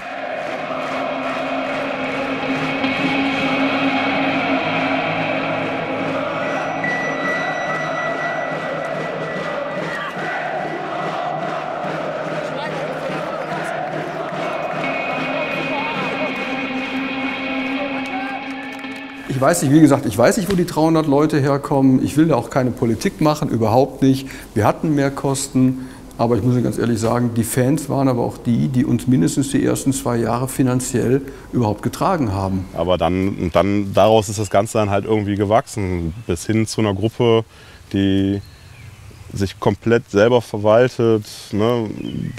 Ich weiß nicht, wie gesagt, ich weiß nicht, wo die dreihundert Leute herkommen. Ich will da auch keine Politik machen, überhaupt nicht. Wir hatten mehr Kosten, aber ich muss Ihnen ganz ehrlich sagen, die Fans waren aber auch die, die uns mindestens die ersten zwei Jahre finanziell überhaupt getragen haben. Aber dann, dann daraus ist das Ganze dann halt irgendwie gewachsen, bis hin zu einer Gruppe, die sich komplett selber verwaltet, ne,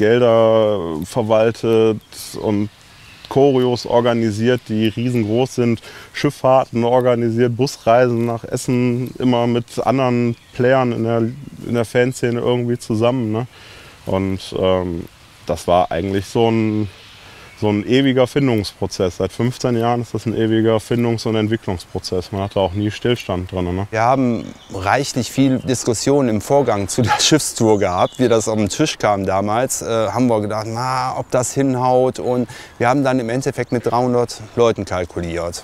Gelder verwaltet und Choreos organisiert, die riesengroß sind, Schifffahrten organisiert, Busreisen nach Essen, immer mit anderen Playern in der, in der Fanszene irgendwie zusammen. Ne? Und ähm, das war eigentlich so ein, so ein ewiger Findungsprozess. Seit fünfzehn Jahren ist das ein ewiger Findungs- und Entwicklungsprozess. Man hatte auch nie Stillstand drin. Ne? Wir haben reichlich viel Diskussion im Vorgang zu der Schiffstour gehabt. Wie das auf den Tisch kam damals, äh, haben wir gedacht, na, ob das hinhaut. Und wir haben dann im Endeffekt mit dreihundert Leuten kalkuliert.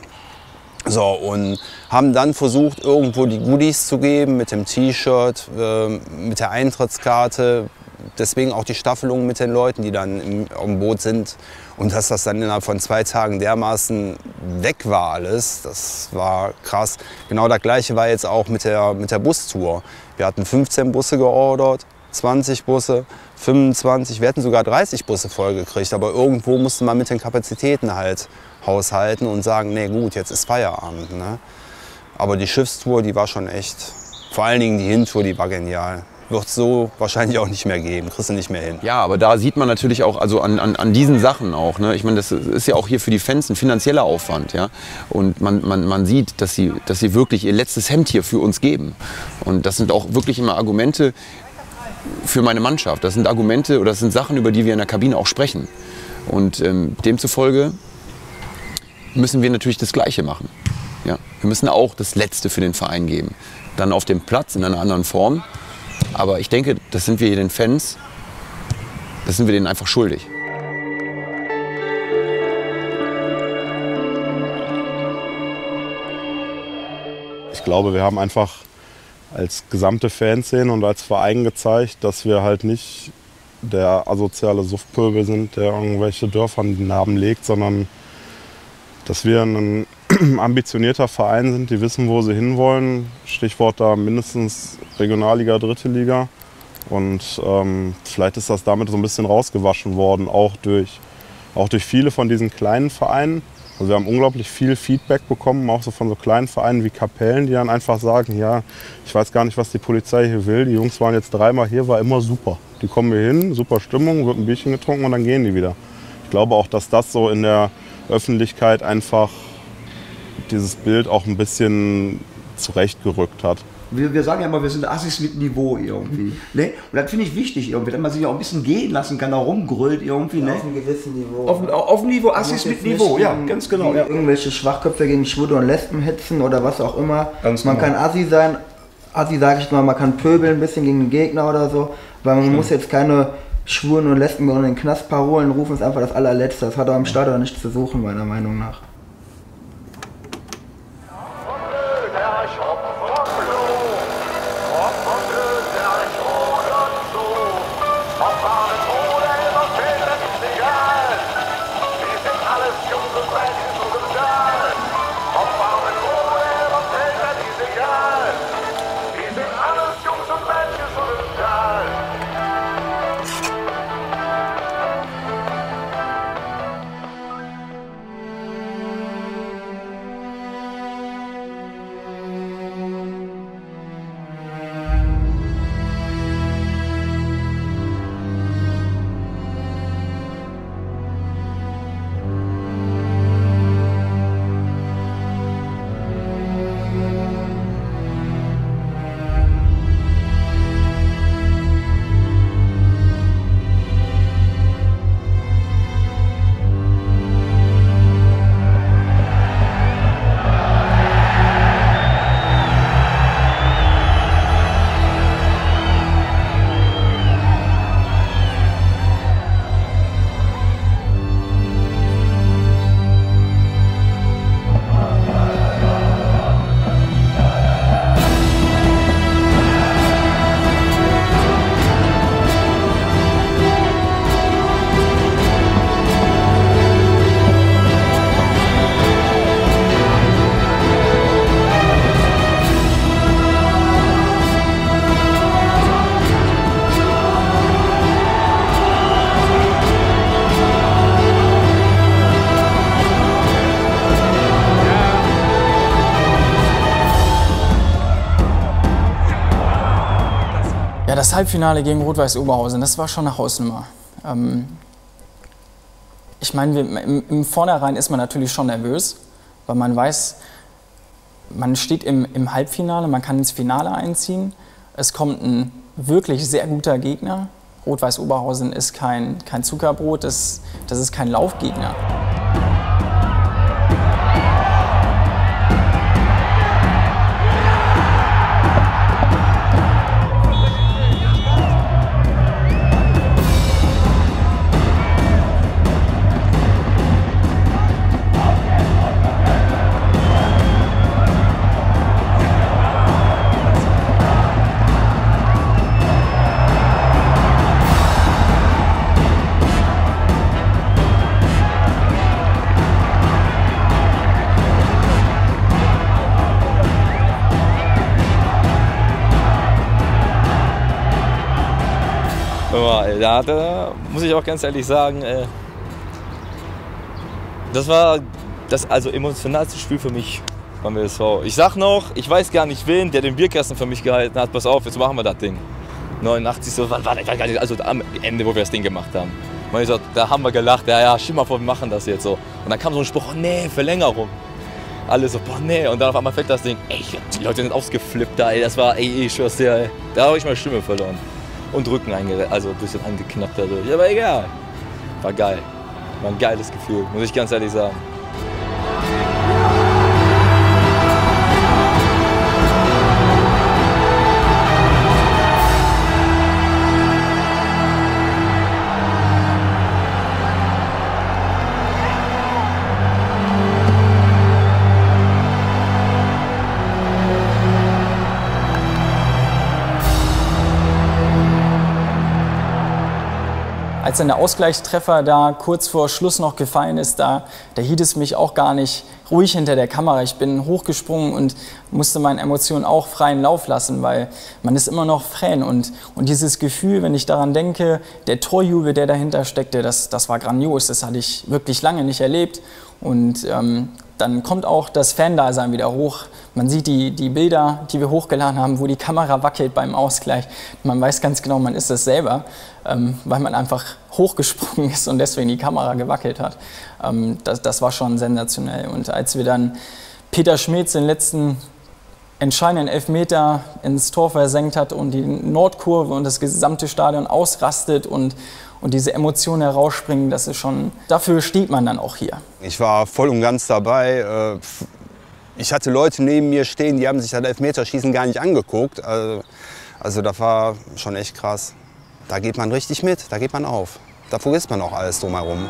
So, und haben dann versucht, irgendwo die Goodies zu geben mit dem T-Shirt, äh, mit der Eintrittskarte. Deswegen auch die Staffelung mit den Leuten, die dann im, am Boot sind. Und dass das dann innerhalb von zwei Tagen dermaßen weg war alles, das war krass. Genau das Gleiche war jetzt auch mit der, mit der Bustour. Wir hatten fünfzehn Busse geordert, zwanzig Busse, fünfundzwanzig, wir hätten sogar dreißig Busse vollgekriegt. Aber irgendwo musste man mit den Kapazitäten halt haushalten und sagen, nee gut, jetzt ist Feierabend. Ne? Aber die Schiffstour, die war schon echt, vor allen Dingen die Hintour, die war genial. Wird es so wahrscheinlich auch nicht mehr geben, kriegst du nicht mehr hin. Ja, aber da sieht man natürlich auch, also an, an, an diesen Sachen auch, ne? Ich meine, das ist ja auch hier für die Fans ein finanzieller Aufwand, ja. Und man, man, man sieht, dass sie, dass sie wirklich ihr letztes Hemd hier für uns geben. Und das sind auch wirklich immer Argumente für meine Mannschaft. Das sind Argumente oder das sind Sachen, über die wir in der Kabine auch sprechen. Und ähm, demzufolge müssen wir natürlich das Gleiche machen. Ja? Wir müssen auch das Letzte für den Verein geben. Dann auf dem Platz in einer anderen Form. Aber ich denke, das sind wir den Fans, das sind wir denen einfach schuldig. Ich glaube, wir haben einfach als gesamte Fanszene und als Verein gezeigt, dass wir halt nicht der asoziale Suftpöbel sind, der irgendwelche Dörfer in den Namen legt, sondern dass wir ein ambitionierter Verein sind, die wissen, wo sie hinwollen. Stichwort da mindestens Regionalliga, Dritte Liga. Und ähm, vielleicht ist das damit so ein bisschen rausgewaschen worden, auch durch, auch durch viele von diesen kleinen Vereinen. Also wir haben unglaublich viel Feedback bekommen, auch so von so kleinen Vereinen wie Kapellen, die dann einfach sagen, ja, ich weiß gar nicht, was die Polizei hier will. Die Jungs waren jetzt dreimal hier, war immer super. Die kommen hier hin, super Stimmung, wird ein Bierchen getrunken und dann gehen die wieder. Ich glaube auch, dass das so in der Öffentlichkeit einfach dieses Bild auch ein bisschen zurechtgerückt hat. Wir, wir sagen ja immer, wir sind Assis mit Niveau irgendwie. Ne? Und das finde ich wichtig irgendwie, dass man sich auch ein bisschen gehen lassen kann, auch rumgrüllt irgendwie. Ja, ne? auf einem gewissen Niveau. Auf, auf dem Niveau, Assis mit Niveau, ja, ganz genau. Ja. Irgendwelche Schwachköpfe gegen Schwule und Lesben hetzen oder was auch immer. Ganz man genau. kann Assi sein, Assi sage ich mal, man kann pöbeln ein bisschen gegen den Gegner oder so, weil man Stimmt. muss jetzt keine Schwulen und Lesben und den Knastparolen rufen, ist einfach das allerletzte. Das hat auch im Stadion nichts zu suchen, meiner Meinung nach. Ja, das Halbfinale gegen Rot-Weiß Oberhausen, das war schon eine Hausnummer. Ähm, ich meine, im, im Vornherein ist man natürlich schon nervös, weil man weiß, man steht im, im Halbfinale, man kann ins Finale einziehen. Es kommt ein wirklich sehr guter Gegner. Rot-Weiß Oberhausen ist kein, kein Zuckerbrot, das, das ist kein Laufgegner. Da, da muss ich auch ganz ehrlich sagen, äh, das war das also emotionalste Spiel für mich beim W S V. Ich sag noch, ich weiß gar nicht wen, der den Bierkasten für mich gehalten hat. Pass auf, jetzt machen wir das Ding. neunundachtzig, so, war, war, war, also am Ende, wo wir das Ding gemacht haben. Und ich so, da haben wir gelacht, ja, ja, stell mal vor, wir machen das jetzt so. Und dann kam so ein Spruch, oh nee, Verlängerung. Alle so, boah, nee. Und dann auf einmal fällt das Ding, ey, die Leute sind ausgeflippt da, ey, das war, ey, ich schwör's dir, ey, da habe ich meine Stimme verloren. Und Rücken eingerettet, also ein bisschen angeknappt dadurch. Aber egal, war geil. War ein geiles Gefühl, muss ich ganz ehrlich sagen. Als dann der Ausgleichstreffer da kurz vor Schluss noch gefallen ist, da, da hielt es mich auch gar nicht ruhig hinter der Kamera. Ich bin hochgesprungen und musste meinen Emotionen auch freien Lauf lassen, weil man ist immer noch Fan. Und, und dieses Gefühl, wenn ich daran denke, der Torjubel, der dahinter steckte, das, das war grandios. Das hatte ich wirklich lange nicht erlebt. Und ähm, dann kommt auch das Fan-Dasein wieder hoch. Man sieht die, die Bilder, die wir hochgeladen haben, wo die Kamera wackelt beim Ausgleich. Man weiß ganz genau, man ist es selber, ähm, weil man einfach hochgesprungen ist und deswegen die Kamera gewackelt hat. Ähm, das, das war schon sensationell. Und als wir dann Peter Schmitz in den letzten entscheidenden Elfmeter ins Tor versenkt hat und die Nordkurve und das gesamte Stadion ausrastet und, und diese Emotionen herausspringen, das ist schon, dafür steht man dann auch hier. Ich war voll und ganz dabei. Ich hatte Leute neben mir stehen, die haben sich das Elfmeterschießen gar nicht angeguckt. Also, also das war schon echt krass. Da geht man richtig mit, da geht man auf. Da vergisst man auch alles drumherum.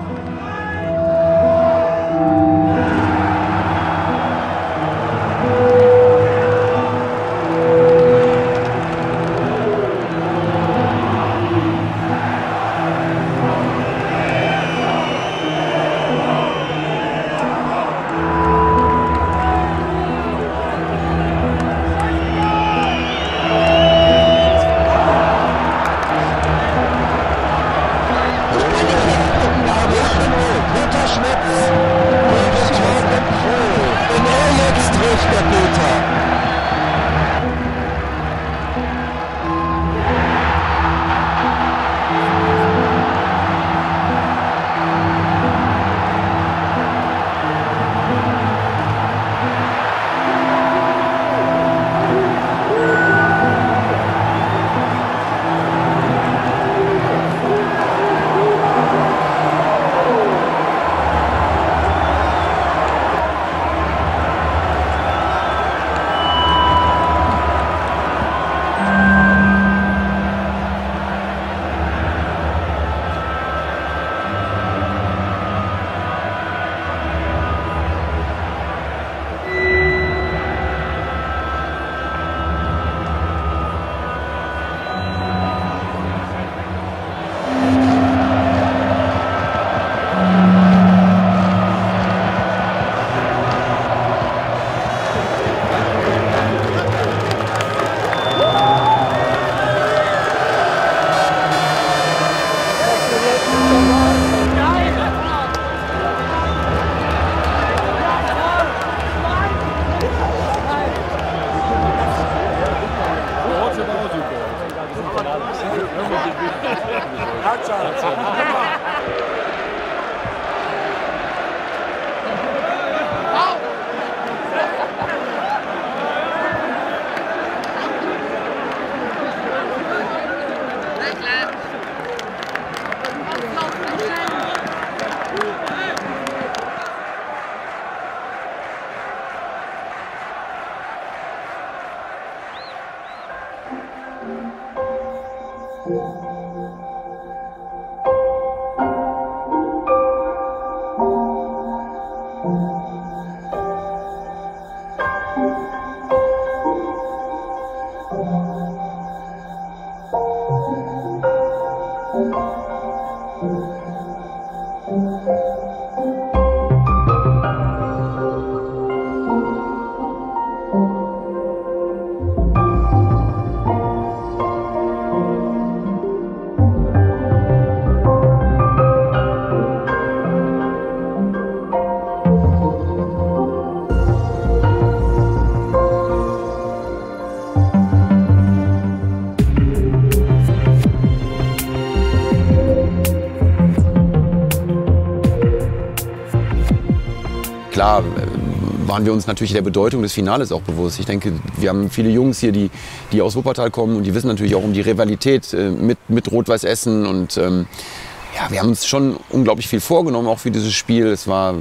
Klar waren wir uns natürlich der Bedeutung des Finales auch bewusst. Ich denke, wir haben viele Jungs hier, die, die aus Wuppertal kommen und die wissen natürlich auch um die Rivalität äh, mit, mit Rot-Weiß Essen. Und ähm, ja, wir haben uns schon unglaublich viel vorgenommen, auch für dieses Spiel. Es war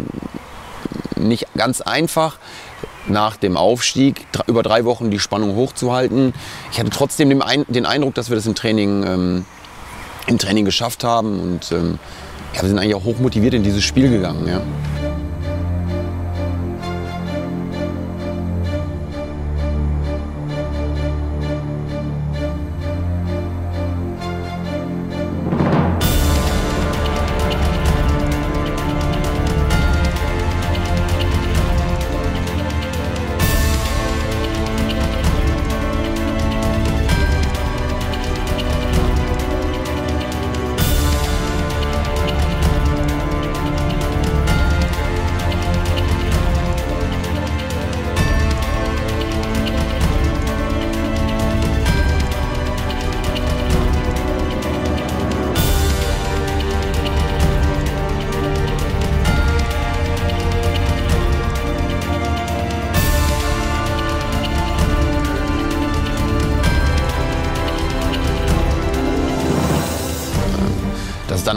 nicht ganz einfach, nach dem Aufstieg über drei Wochen die Spannung hochzuhalten. Ich hatte trotzdem den, Ein den Eindruck, dass wir das im Training, ähm, im Training geschafft haben. Und ähm, ja, wir sind eigentlich auch hochmotiviert in dieses Spiel gegangen. Ja.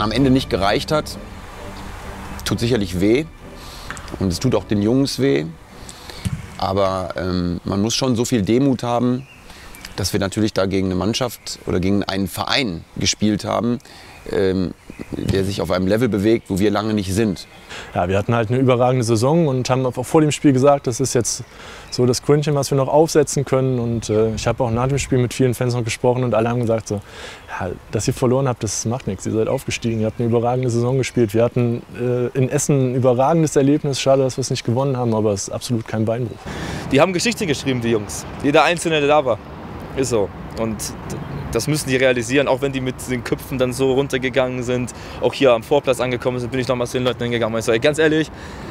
am Ende nicht gereicht hat, tut sicherlich weh und es tut auch den Jungs weh. Aber ähm, man muss schon so viel Demut haben, dass wir natürlich da gegen eine Mannschaft oder gegen einen Verein gespielt haben, ähm, der sich auf einem Level bewegt, wo wir lange nicht sind. Ja, wir hatten halt eine überragende Saison und haben auch vor dem Spiel gesagt, das ist jetzt so das Quäntchen, was wir noch aufsetzen können. Und äh, ich habe auch nach dem Spiel mit vielen Fans noch gesprochen und alle haben gesagt, so, ja, dass ihr verloren habt, das macht nichts. Ihr seid aufgestiegen, ihr habt eine überragende Saison gespielt. Wir hatten äh, in Essen ein überragendes Erlebnis. Schade, dass wir es nicht gewonnen haben, aber es ist absolut kein Beinbruch. Die haben Geschichte geschrieben, die Jungs. Jeder Einzelne, der da war. Ist so. Und das müssen die realisieren, auch wenn die mit den Köpfen dann so runtergegangen sind, auch hier am Vorplatz angekommen sind, bin ich nochmal zu den Leuten hingegangen. Ich so, ey, ganz ehrlich,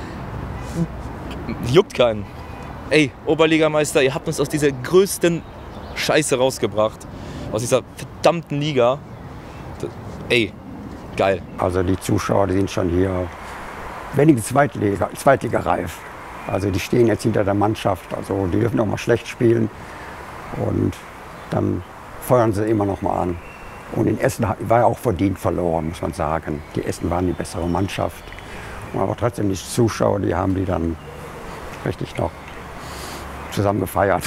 juckt keinen. Ey, Oberligameister, ihr habt uns aus dieser größten Scheiße rausgebracht, aus dieser verdammten Liga. Ey, geil. Also die Zuschauer, die sind schon hier wenigstens Zweitliga, Zweitliga-reif. Also die stehen jetzt hinter der Mannschaft, also die dürfen auch mal schlecht spielen und dann feuern sie immer noch mal an. Und in Essen war ja auch verdient verloren, muss man sagen. Die Essen waren die bessere Mannschaft. Aber trotzdem die Zuschauer, die haben die dann richtig noch zusammen gefeiert.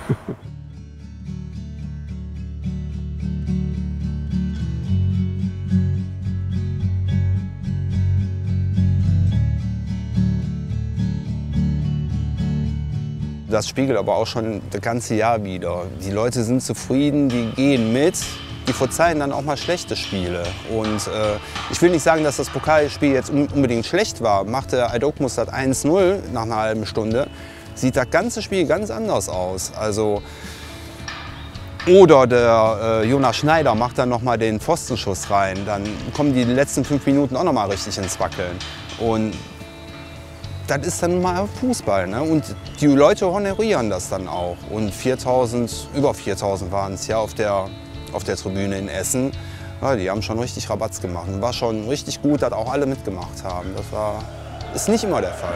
Das spiegelt aber auch schon das ganze Jahr wieder. Die Leute sind zufrieden, die gehen mit, die verzeihen dann auch mal schlechte Spiele. Und äh, ich will nicht sagen, dass das Pokalspiel jetzt unbedingt schlecht war. Machte Aidokmus das eins null nach einer halben Stunde, sieht das ganze Spiel ganz anders aus. Also, oder der äh, Jonas Schneider macht dann noch mal den Pfostenschuss rein. Dann kommen die letzten fünf Minuten auch noch mal richtig ins Wackeln. Und das ist dann mal Fußball, ne? Und die Leute honorieren das dann auch. Und viertausend, über viertausend waren es ja auf der, auf der Tribüne in Essen. Ja, die haben schon richtig Rabatz gemacht. War schon richtig gut, dass auch alle mitgemacht haben. Das war, ist nicht immer der Fall.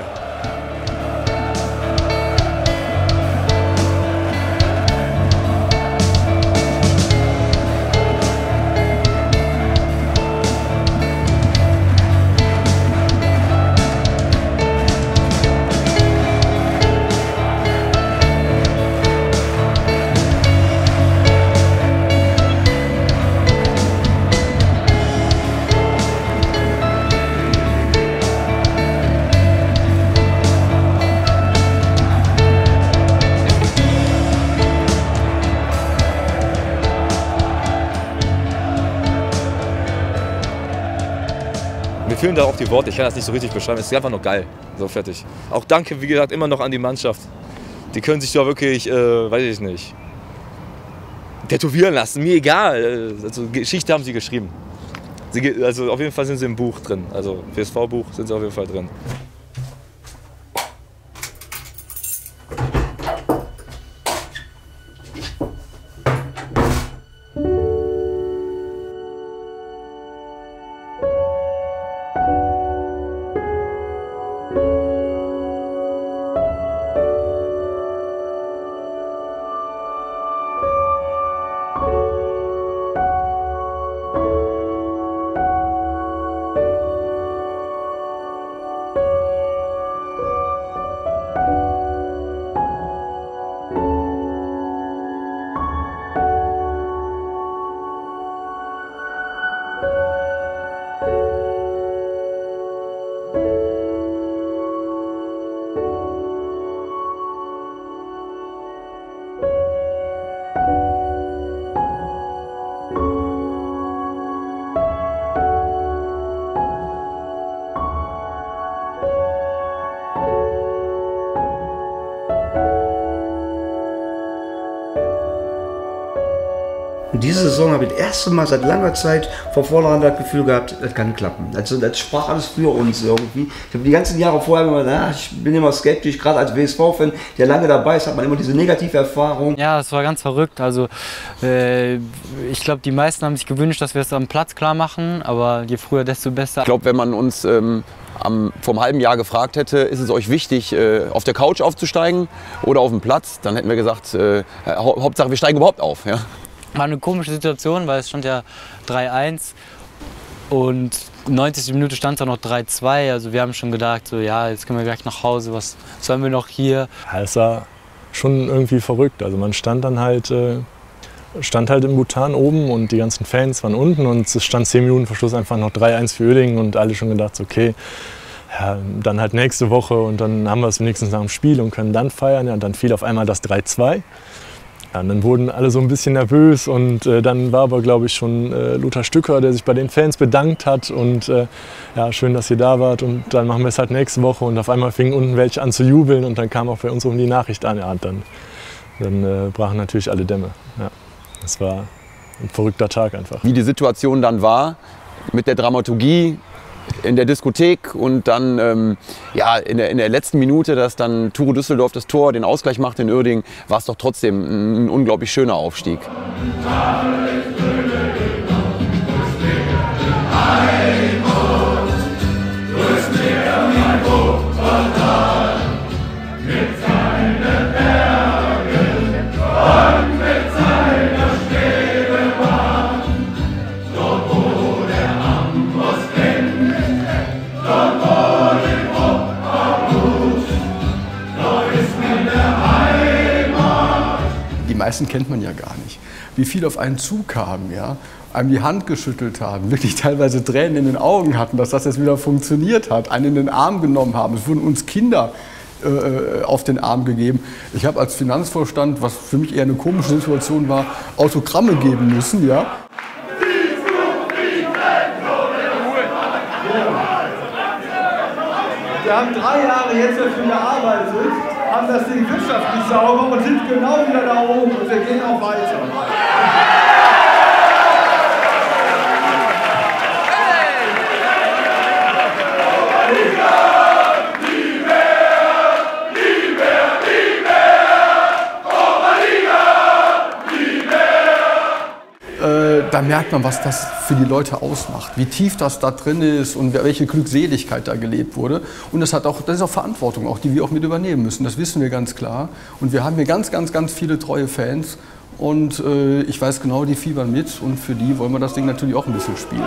Mir fehlen da auch die Worte, ich kann das nicht so richtig beschreiben, es ist einfach nur geil, so fertig. Auch danke, wie gesagt, immer noch an die Mannschaft. Die können sich doch wirklich, äh, weiß ich nicht, tätowieren lassen, mir egal. Also Geschichte haben sie geschrieben. Sie, also auf jeden Fall sind sie im Buch drin, also V S V-Buch sind sie auf jeden Fall drin. Und diese Saison habe ich das erste Mal seit langer Zeit von vornherein das Gefühl gehabt, das kann klappen. Also das sprach alles für uns irgendwie. Ich habe die ganzen Jahre vorher immer gesagt, ah, ich bin immer skeptisch, gerade als W S V-Fan, der lange dabei ist, hat man immer diese negative Erfahrung. Ja, es war ganz verrückt. Also äh, ich glaube, die meisten haben sich gewünscht, dass wir es am Platz klar machen, aber je früher, desto besser. Ich glaube, wenn man uns ähm, am, vor einem halben Jahr gefragt hätte, ist es euch wichtig, äh, auf der Couch aufzusteigen oder auf dem Platz, dann hätten wir gesagt, äh, hau Hauptsache wir steigen überhaupt auf. Ja. War eine komische Situation, weil es stand ja drei eins Und neunzigste Minute stand da noch drei zwei, also wir haben schon gedacht, so, ja, jetzt können wir gleich nach Hause, was sollen wir noch hier? Ja, es war schon irgendwie verrückt, also man stand dann halt, äh, stand halt im Bhutan oben und die ganzen Fans waren unten und es stand zehn Minuten vor Schluss einfach noch drei eins für Uerdingen und alle schon gedacht, so, okay, ja, dann halt nächste Woche und dann haben wir es wenigstens nach dem Spiel und können dann feiern. Ja, und dann fiel auf einmal das drei zwei. Ja, und dann wurden alle so ein bisschen nervös und äh, dann war aber, glaube ich, schon äh, Lothar Stücker, der sich bei den Fans bedankt hat und äh, ja, schön, dass ihr da wart und dann machen wir es halt nächste Woche und auf einmal fingen unten welche an zu jubeln und dann kam auch bei uns um die Nachricht an. Ja, und dann dann äh, brachen natürlich alle Dämme. Ja, das war ein verrückter Tag einfach. Wie die Situation dann war mit der Dramaturgie in der Diskothek und dann ähm, ja, in, der, in der letzten Minute, dass dann Turo Düsseldorf das Tor, den Ausgleich macht in Uerdingen, war es doch trotzdem ein, ein unglaublich schöner Aufstieg. Die meisten kennt man ja gar nicht. Wie viele auf einen zukamen, ja, einem die Hand geschüttelt haben, wirklich teilweise Tränen in den Augen hatten, dass das jetzt wieder funktioniert hat, einen in den Arm genommen haben. Es wurden uns Kinder äh, auf den Arm gegeben. Ich habe als Finanzvorstand, was für mich eher eine komische Situation war, Autogramme geben müssen, ja. Wir haben drei Jahre jetzt dafür gearbeitet, haben das Ding wirtschaftlich sauber und sind genau wieder da oben und wir gehen auch weiter. Da merkt man, was das für die Leute ausmacht, wie tief das da drin ist und welche Glückseligkeit da gelebt wurde. Und das, hat auch, das ist auch Verantwortung, auch, die wir auch mit übernehmen müssen. Das wissen wir ganz klar. Und wir haben hier ganz, ganz, ganz viele treue Fans. Und äh, ich weiß genau, die fiebern mit. Und für die wollen wir das Ding natürlich auch ein bisschen spielen.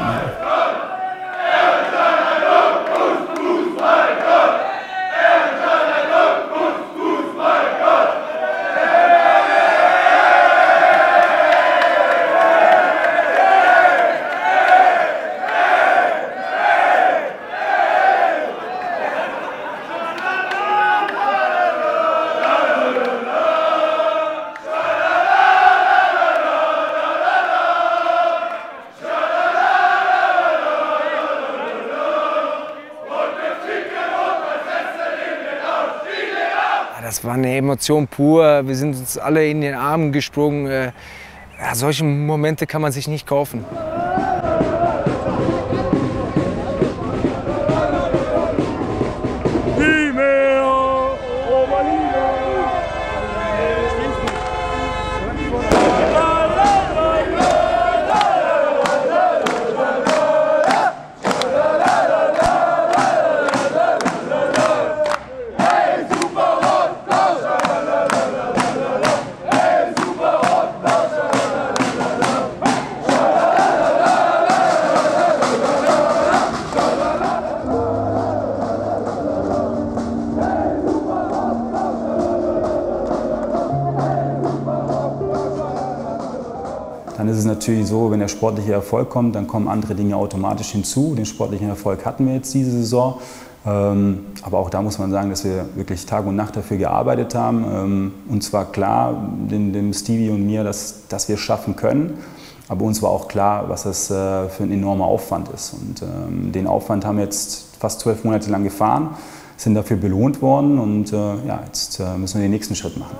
Das war eine Emotion pur. Wir sind uns alle in den Armen gesprungen. Ja, solche Momente kann man sich nicht kaufen. Dann ist es natürlich so, wenn der sportliche Erfolg kommt, dann kommen andere Dinge automatisch hinzu. Den sportlichen Erfolg hatten wir jetzt diese Saison. Aber auch da muss man sagen, dass wir wirklich Tag und Nacht dafür gearbeitet haben. Und zwar klar, dem, dem Stevie und mir, dass, dass wir es schaffen können. Aber uns war auch klar, was das für ein enormer Aufwand ist. Und den Aufwand haben wir jetzt fast zwölf Monate lang gefahren, sind dafür belohnt worden. Und ja, jetzt müssen wir den nächsten Schritt machen.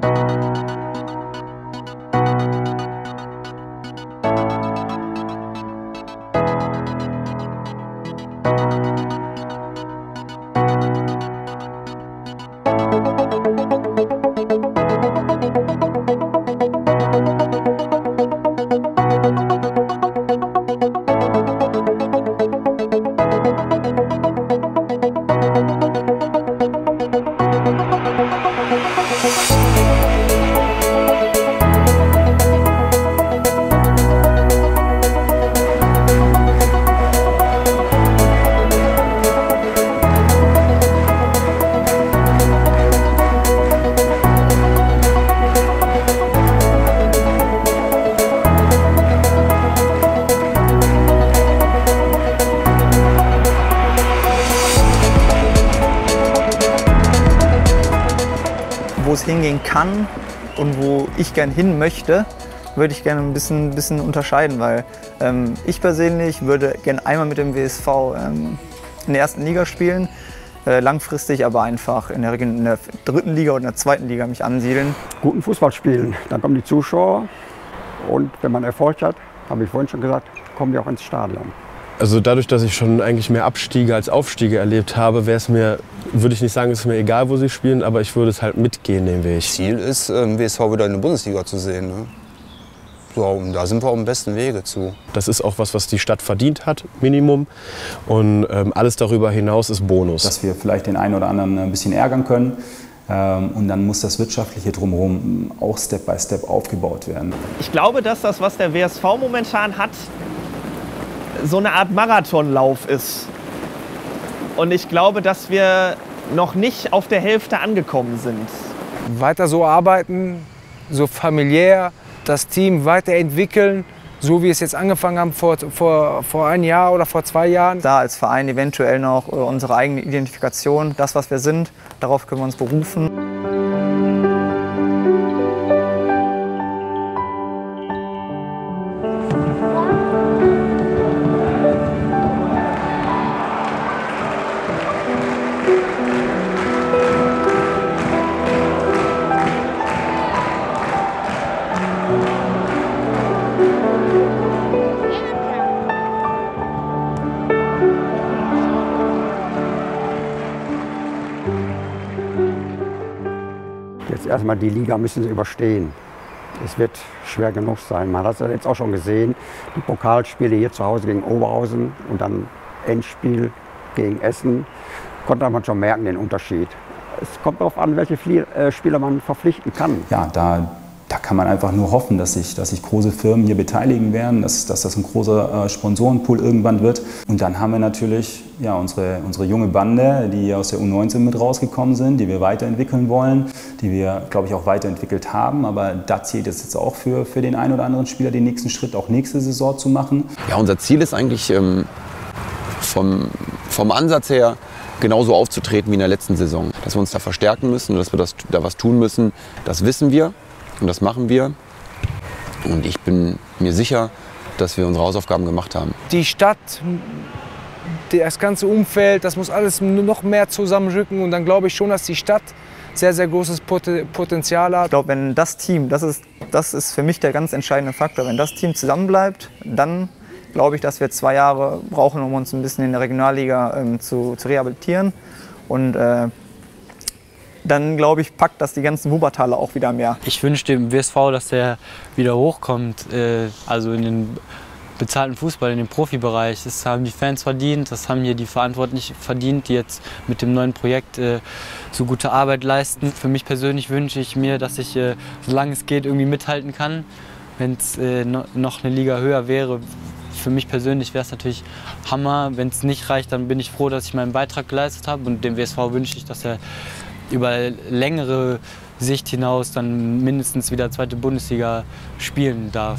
Wo es hingehen kann und wo ich gern hin möchte, würde ich gerne ein bisschen, bisschen unterscheiden, weil ähm, ich persönlich würde gerne einmal mit dem W S V ähm, in der ersten Liga spielen, äh, langfristig aber einfach in der, in der dritten Liga oder in der zweiten Liga mich ansiedeln. Guten Fußball spielen, dann kommen die Zuschauer und wenn man Erfolg hat, habe ich vorhin schon gesagt, kommen die auch ins Stadion. Also dadurch, dass ich schon eigentlich mehr Abstiege als Aufstiege erlebt habe, wäre es mir, würde ich nicht sagen, es ist mir egal, wo sie spielen, aber ich würde es halt mitgehen, den Weg. Ziel ist, im W S V wieder in der Bundesliga zu sehen. Ne? So, und da sind wir auf dem besten Wege zu. Das ist auch was, was die Stadt verdient hat, Minimum. Und ähm, alles darüber hinaus ist Bonus. Dass wir vielleicht den einen oder anderen ein bisschen ärgern können. Ähm, und dann muss das Wirtschaftliche drumherum auch Step by Step aufgebaut werden. Ich glaube, dass das, was der W S V momentan hat, so eine Art Marathonlauf ist. Und ich glaube, dass wir noch nicht auf der Hälfte angekommen sind. Weiter so arbeiten, so familiär, das Team weiterentwickeln, so wie es jetzt angefangen haben vor, vor, vor ein Jahr oder vor zwei Jahren. Da als Verein eventuell noch unsere eigene Identifikation, das, was wir sind, darauf können wir uns berufen. Jetzt erstmal die Liga müssen sie überstehen. Es wird schwer genug sein. Man hat es ja jetzt auch schon gesehen, die Pokalspiele hier zu Hause gegen Oberhausen und dann Endspiel gegen Essen, konnte man schon merken den Unterschied. Es kommt darauf an, welche Spieler man verpflichten kann. Ja, da, da kann man einfach nur hoffen, dass sich, dass sich große Firmen hier beteiligen werden, dass, dass das ein großer äh, Sponsorenpool irgendwann wird. Und dann haben wir natürlich ja, unsere, unsere junge Bande, die aus der U neunzehn mit rausgekommen sind, die wir weiterentwickeln wollen, die wir, glaube ich, auch weiterentwickelt haben. Aber da zählt es jetzt auch für, für den einen oder anderen Spieler, den nächsten Schritt auch nächste Saison zu machen. Ja, unser Ziel ist eigentlich ähm, vom, vom Ansatz her, genauso aufzutreten wie in der letzten Saison. Dass wir uns da verstärken müssen, dass wir das, da was tun müssen, das wissen wir und das machen wir. Und ich bin mir sicher, dass wir unsere Hausaufgaben gemacht haben. Die Stadt, das ganze Umfeld, das muss alles noch mehr zusammenrücken. Und dann glaube ich schon, dass die Stadt sehr, sehr großes Potenzial hat. Ich glaube, wenn das Team, das ist, das ist für mich der ganz entscheidende Faktor, wenn das Team zusammenbleibt, dann glaube ich, dass wir zwei Jahre brauchen, um uns ein bisschen in der Regionalliga ähm, zu, zu rehabilitieren. Und äh, dann, glaube ich, packt das die ganzen Wuppertaler auch wieder mehr. Ich wünsche dem W S V, dass der wieder hochkommt, äh, also in den bezahlten Fußball, in den Profibereich. Das haben die Fans verdient, das haben hier die Verantwortlichen verdient, die jetzt mit dem neuen Projekt äh, so gute Arbeit leisten. Für mich persönlich wünsche ich mir, dass ich, äh, solange es geht, irgendwie mithalten kann. Wenn es äh, no, noch eine Liga höher wäre, für mich persönlich wäre es natürlich Hammer. Wenn es nicht reicht, dann bin ich froh, dass ich meinen Beitrag geleistet habe. Und dem W S V wünsche ich, dass er über längere Sicht hinaus dann mindestens wieder zweite Bundesliga spielen darf.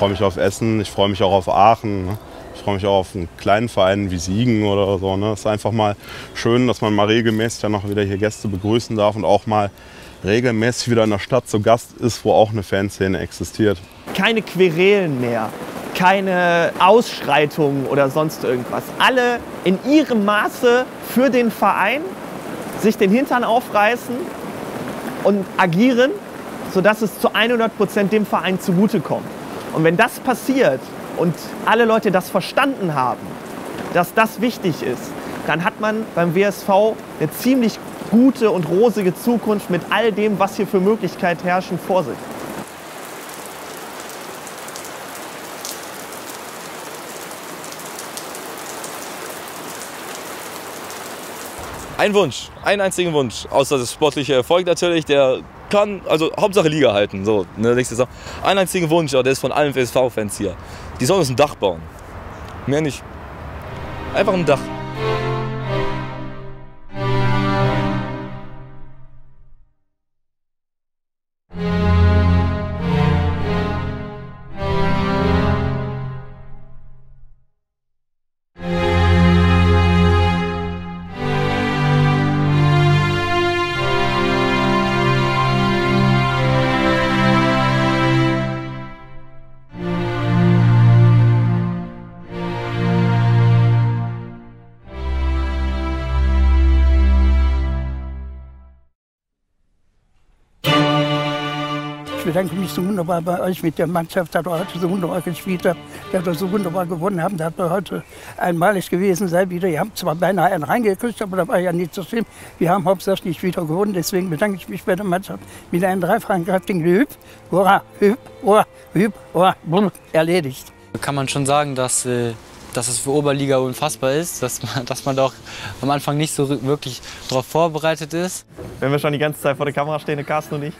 freue mich auf Essen, ich freue mich auch auf Aachen. Ne? Ich freue mich auch auf einen kleinen Verein wie Siegen oder so. Ne? Es ist einfach mal schön, dass man mal regelmäßig dann noch wieder hier Gäste begrüßen darf und auch mal regelmäßig wieder in der Stadt zu Gast ist, wo auch eine Fanszene existiert. Keine Querelen mehr, keine Ausschreitungen oder sonst irgendwas. Alle in ihrem Maße für den Verein sich den Hintern aufreißen und agieren, sodass es zu hundert Prozent dem Verein zugutekommt. Und wenn das passiert und alle Leute das verstanden haben, dass das wichtig ist, dann hat man beim W S V eine ziemlich gute und rosige Zukunft mit all dem, was hier für Möglichkeiten herrschen, vor sich. Ein Wunsch, einen einzigen Wunsch, außer das sportliche Erfolg natürlich, der kann, also Hauptsache Liga halten, so, ne, nächste Saison. Einen einzigen Wunsch, aber der ist von allen W S V-Fans hier. Die sollen uns ein Dach bauen, mehr nicht. Einfach ein Dach. Ich bedanke mich so wunderbar bei euch mit der Mannschaft, dass ihr heute so wunderbar gespielt habt, dass ihr so wunderbar gewonnen habt, dass wir heute einmalig gewesen seid wieder. Ihr habt zwar beinahe einen reingekriegt, aber das war ja nicht so schlimm. Wir haben hauptsächlich wieder gewonnen, deswegen bedanke ich mich bei der Mannschaft mit einem dreifachkräftigen Hüb, hurra, Hüb, hurra, Hüb, hurra, bumm, erledigt. Kann man schon sagen, dass, äh, dass es für Oberliga unfassbar ist, dass man, dass man doch am Anfang nicht so wirklich darauf vorbereitet ist. Wenn wir schon die ganze Zeit vor der Kamera stehen, der Carsten und ich.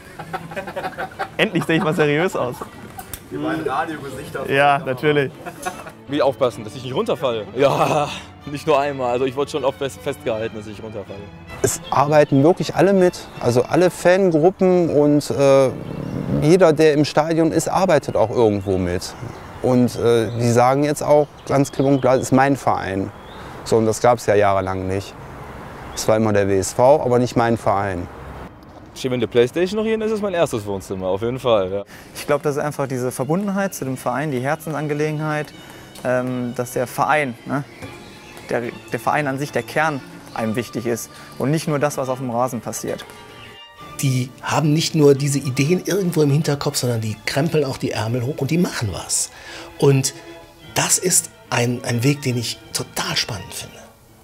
Endlich sehe ich mal seriös aus. Die beiden Radiogesichter. Ja, natürlich. Wie aufpassen, dass ich nicht runterfalle. Ja, nicht nur einmal. Also ich wurde schon oft fest, festgehalten, dass ich runterfalle. Es arbeiten wirklich alle mit, also alle Fangruppen und äh, jeder, der im Stadion ist, arbeitet auch irgendwo mit. Und äh, die sagen jetzt auch ganz klipp und klar, das ist mein Verein. So, und das gab es ja jahrelang nicht. Es war immer der W S V, aber nicht mein Verein. Steht wenn die Playstation noch hier, dann ist es mein erstes Wohnzimmer, auf jeden Fall. Ja. Ich glaube, das ist einfach diese Verbundenheit zu dem Verein, die Herzensangelegenheit, ähm, dass der Verein, ne, der, der Verein an sich, der Kern einem wichtig ist und nicht nur das, was auf dem Rasen passiert. Die haben nicht nur diese Ideen irgendwo im Hinterkopf, sondern die krempeln auch die Ärmel hoch und die machen was. Und das ist ein, ein Weg, den ich total spannend finde.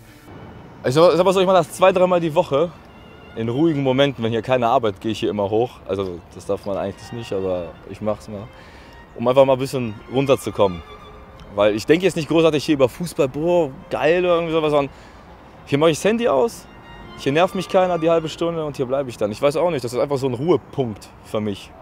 Ich sag, sag mal so, ich mache das zwei, dreimal die Woche. In ruhigen Momenten, wenn hier keine Arbeit, gehe ich hier immer hoch. Also das darf man eigentlich nicht, aber ich mache es mal. Um einfach mal ein bisschen runterzukommen. Weil ich denke jetzt nicht großartig hier über Fußball, boah, geil oder irgendwie sowas, sondern hier mache ich das Handy aus, hier nervt mich keiner die halbe Stunde und hier bleibe ich dann. Ich weiß auch nicht, das ist einfach so ein Ruhepunkt für mich.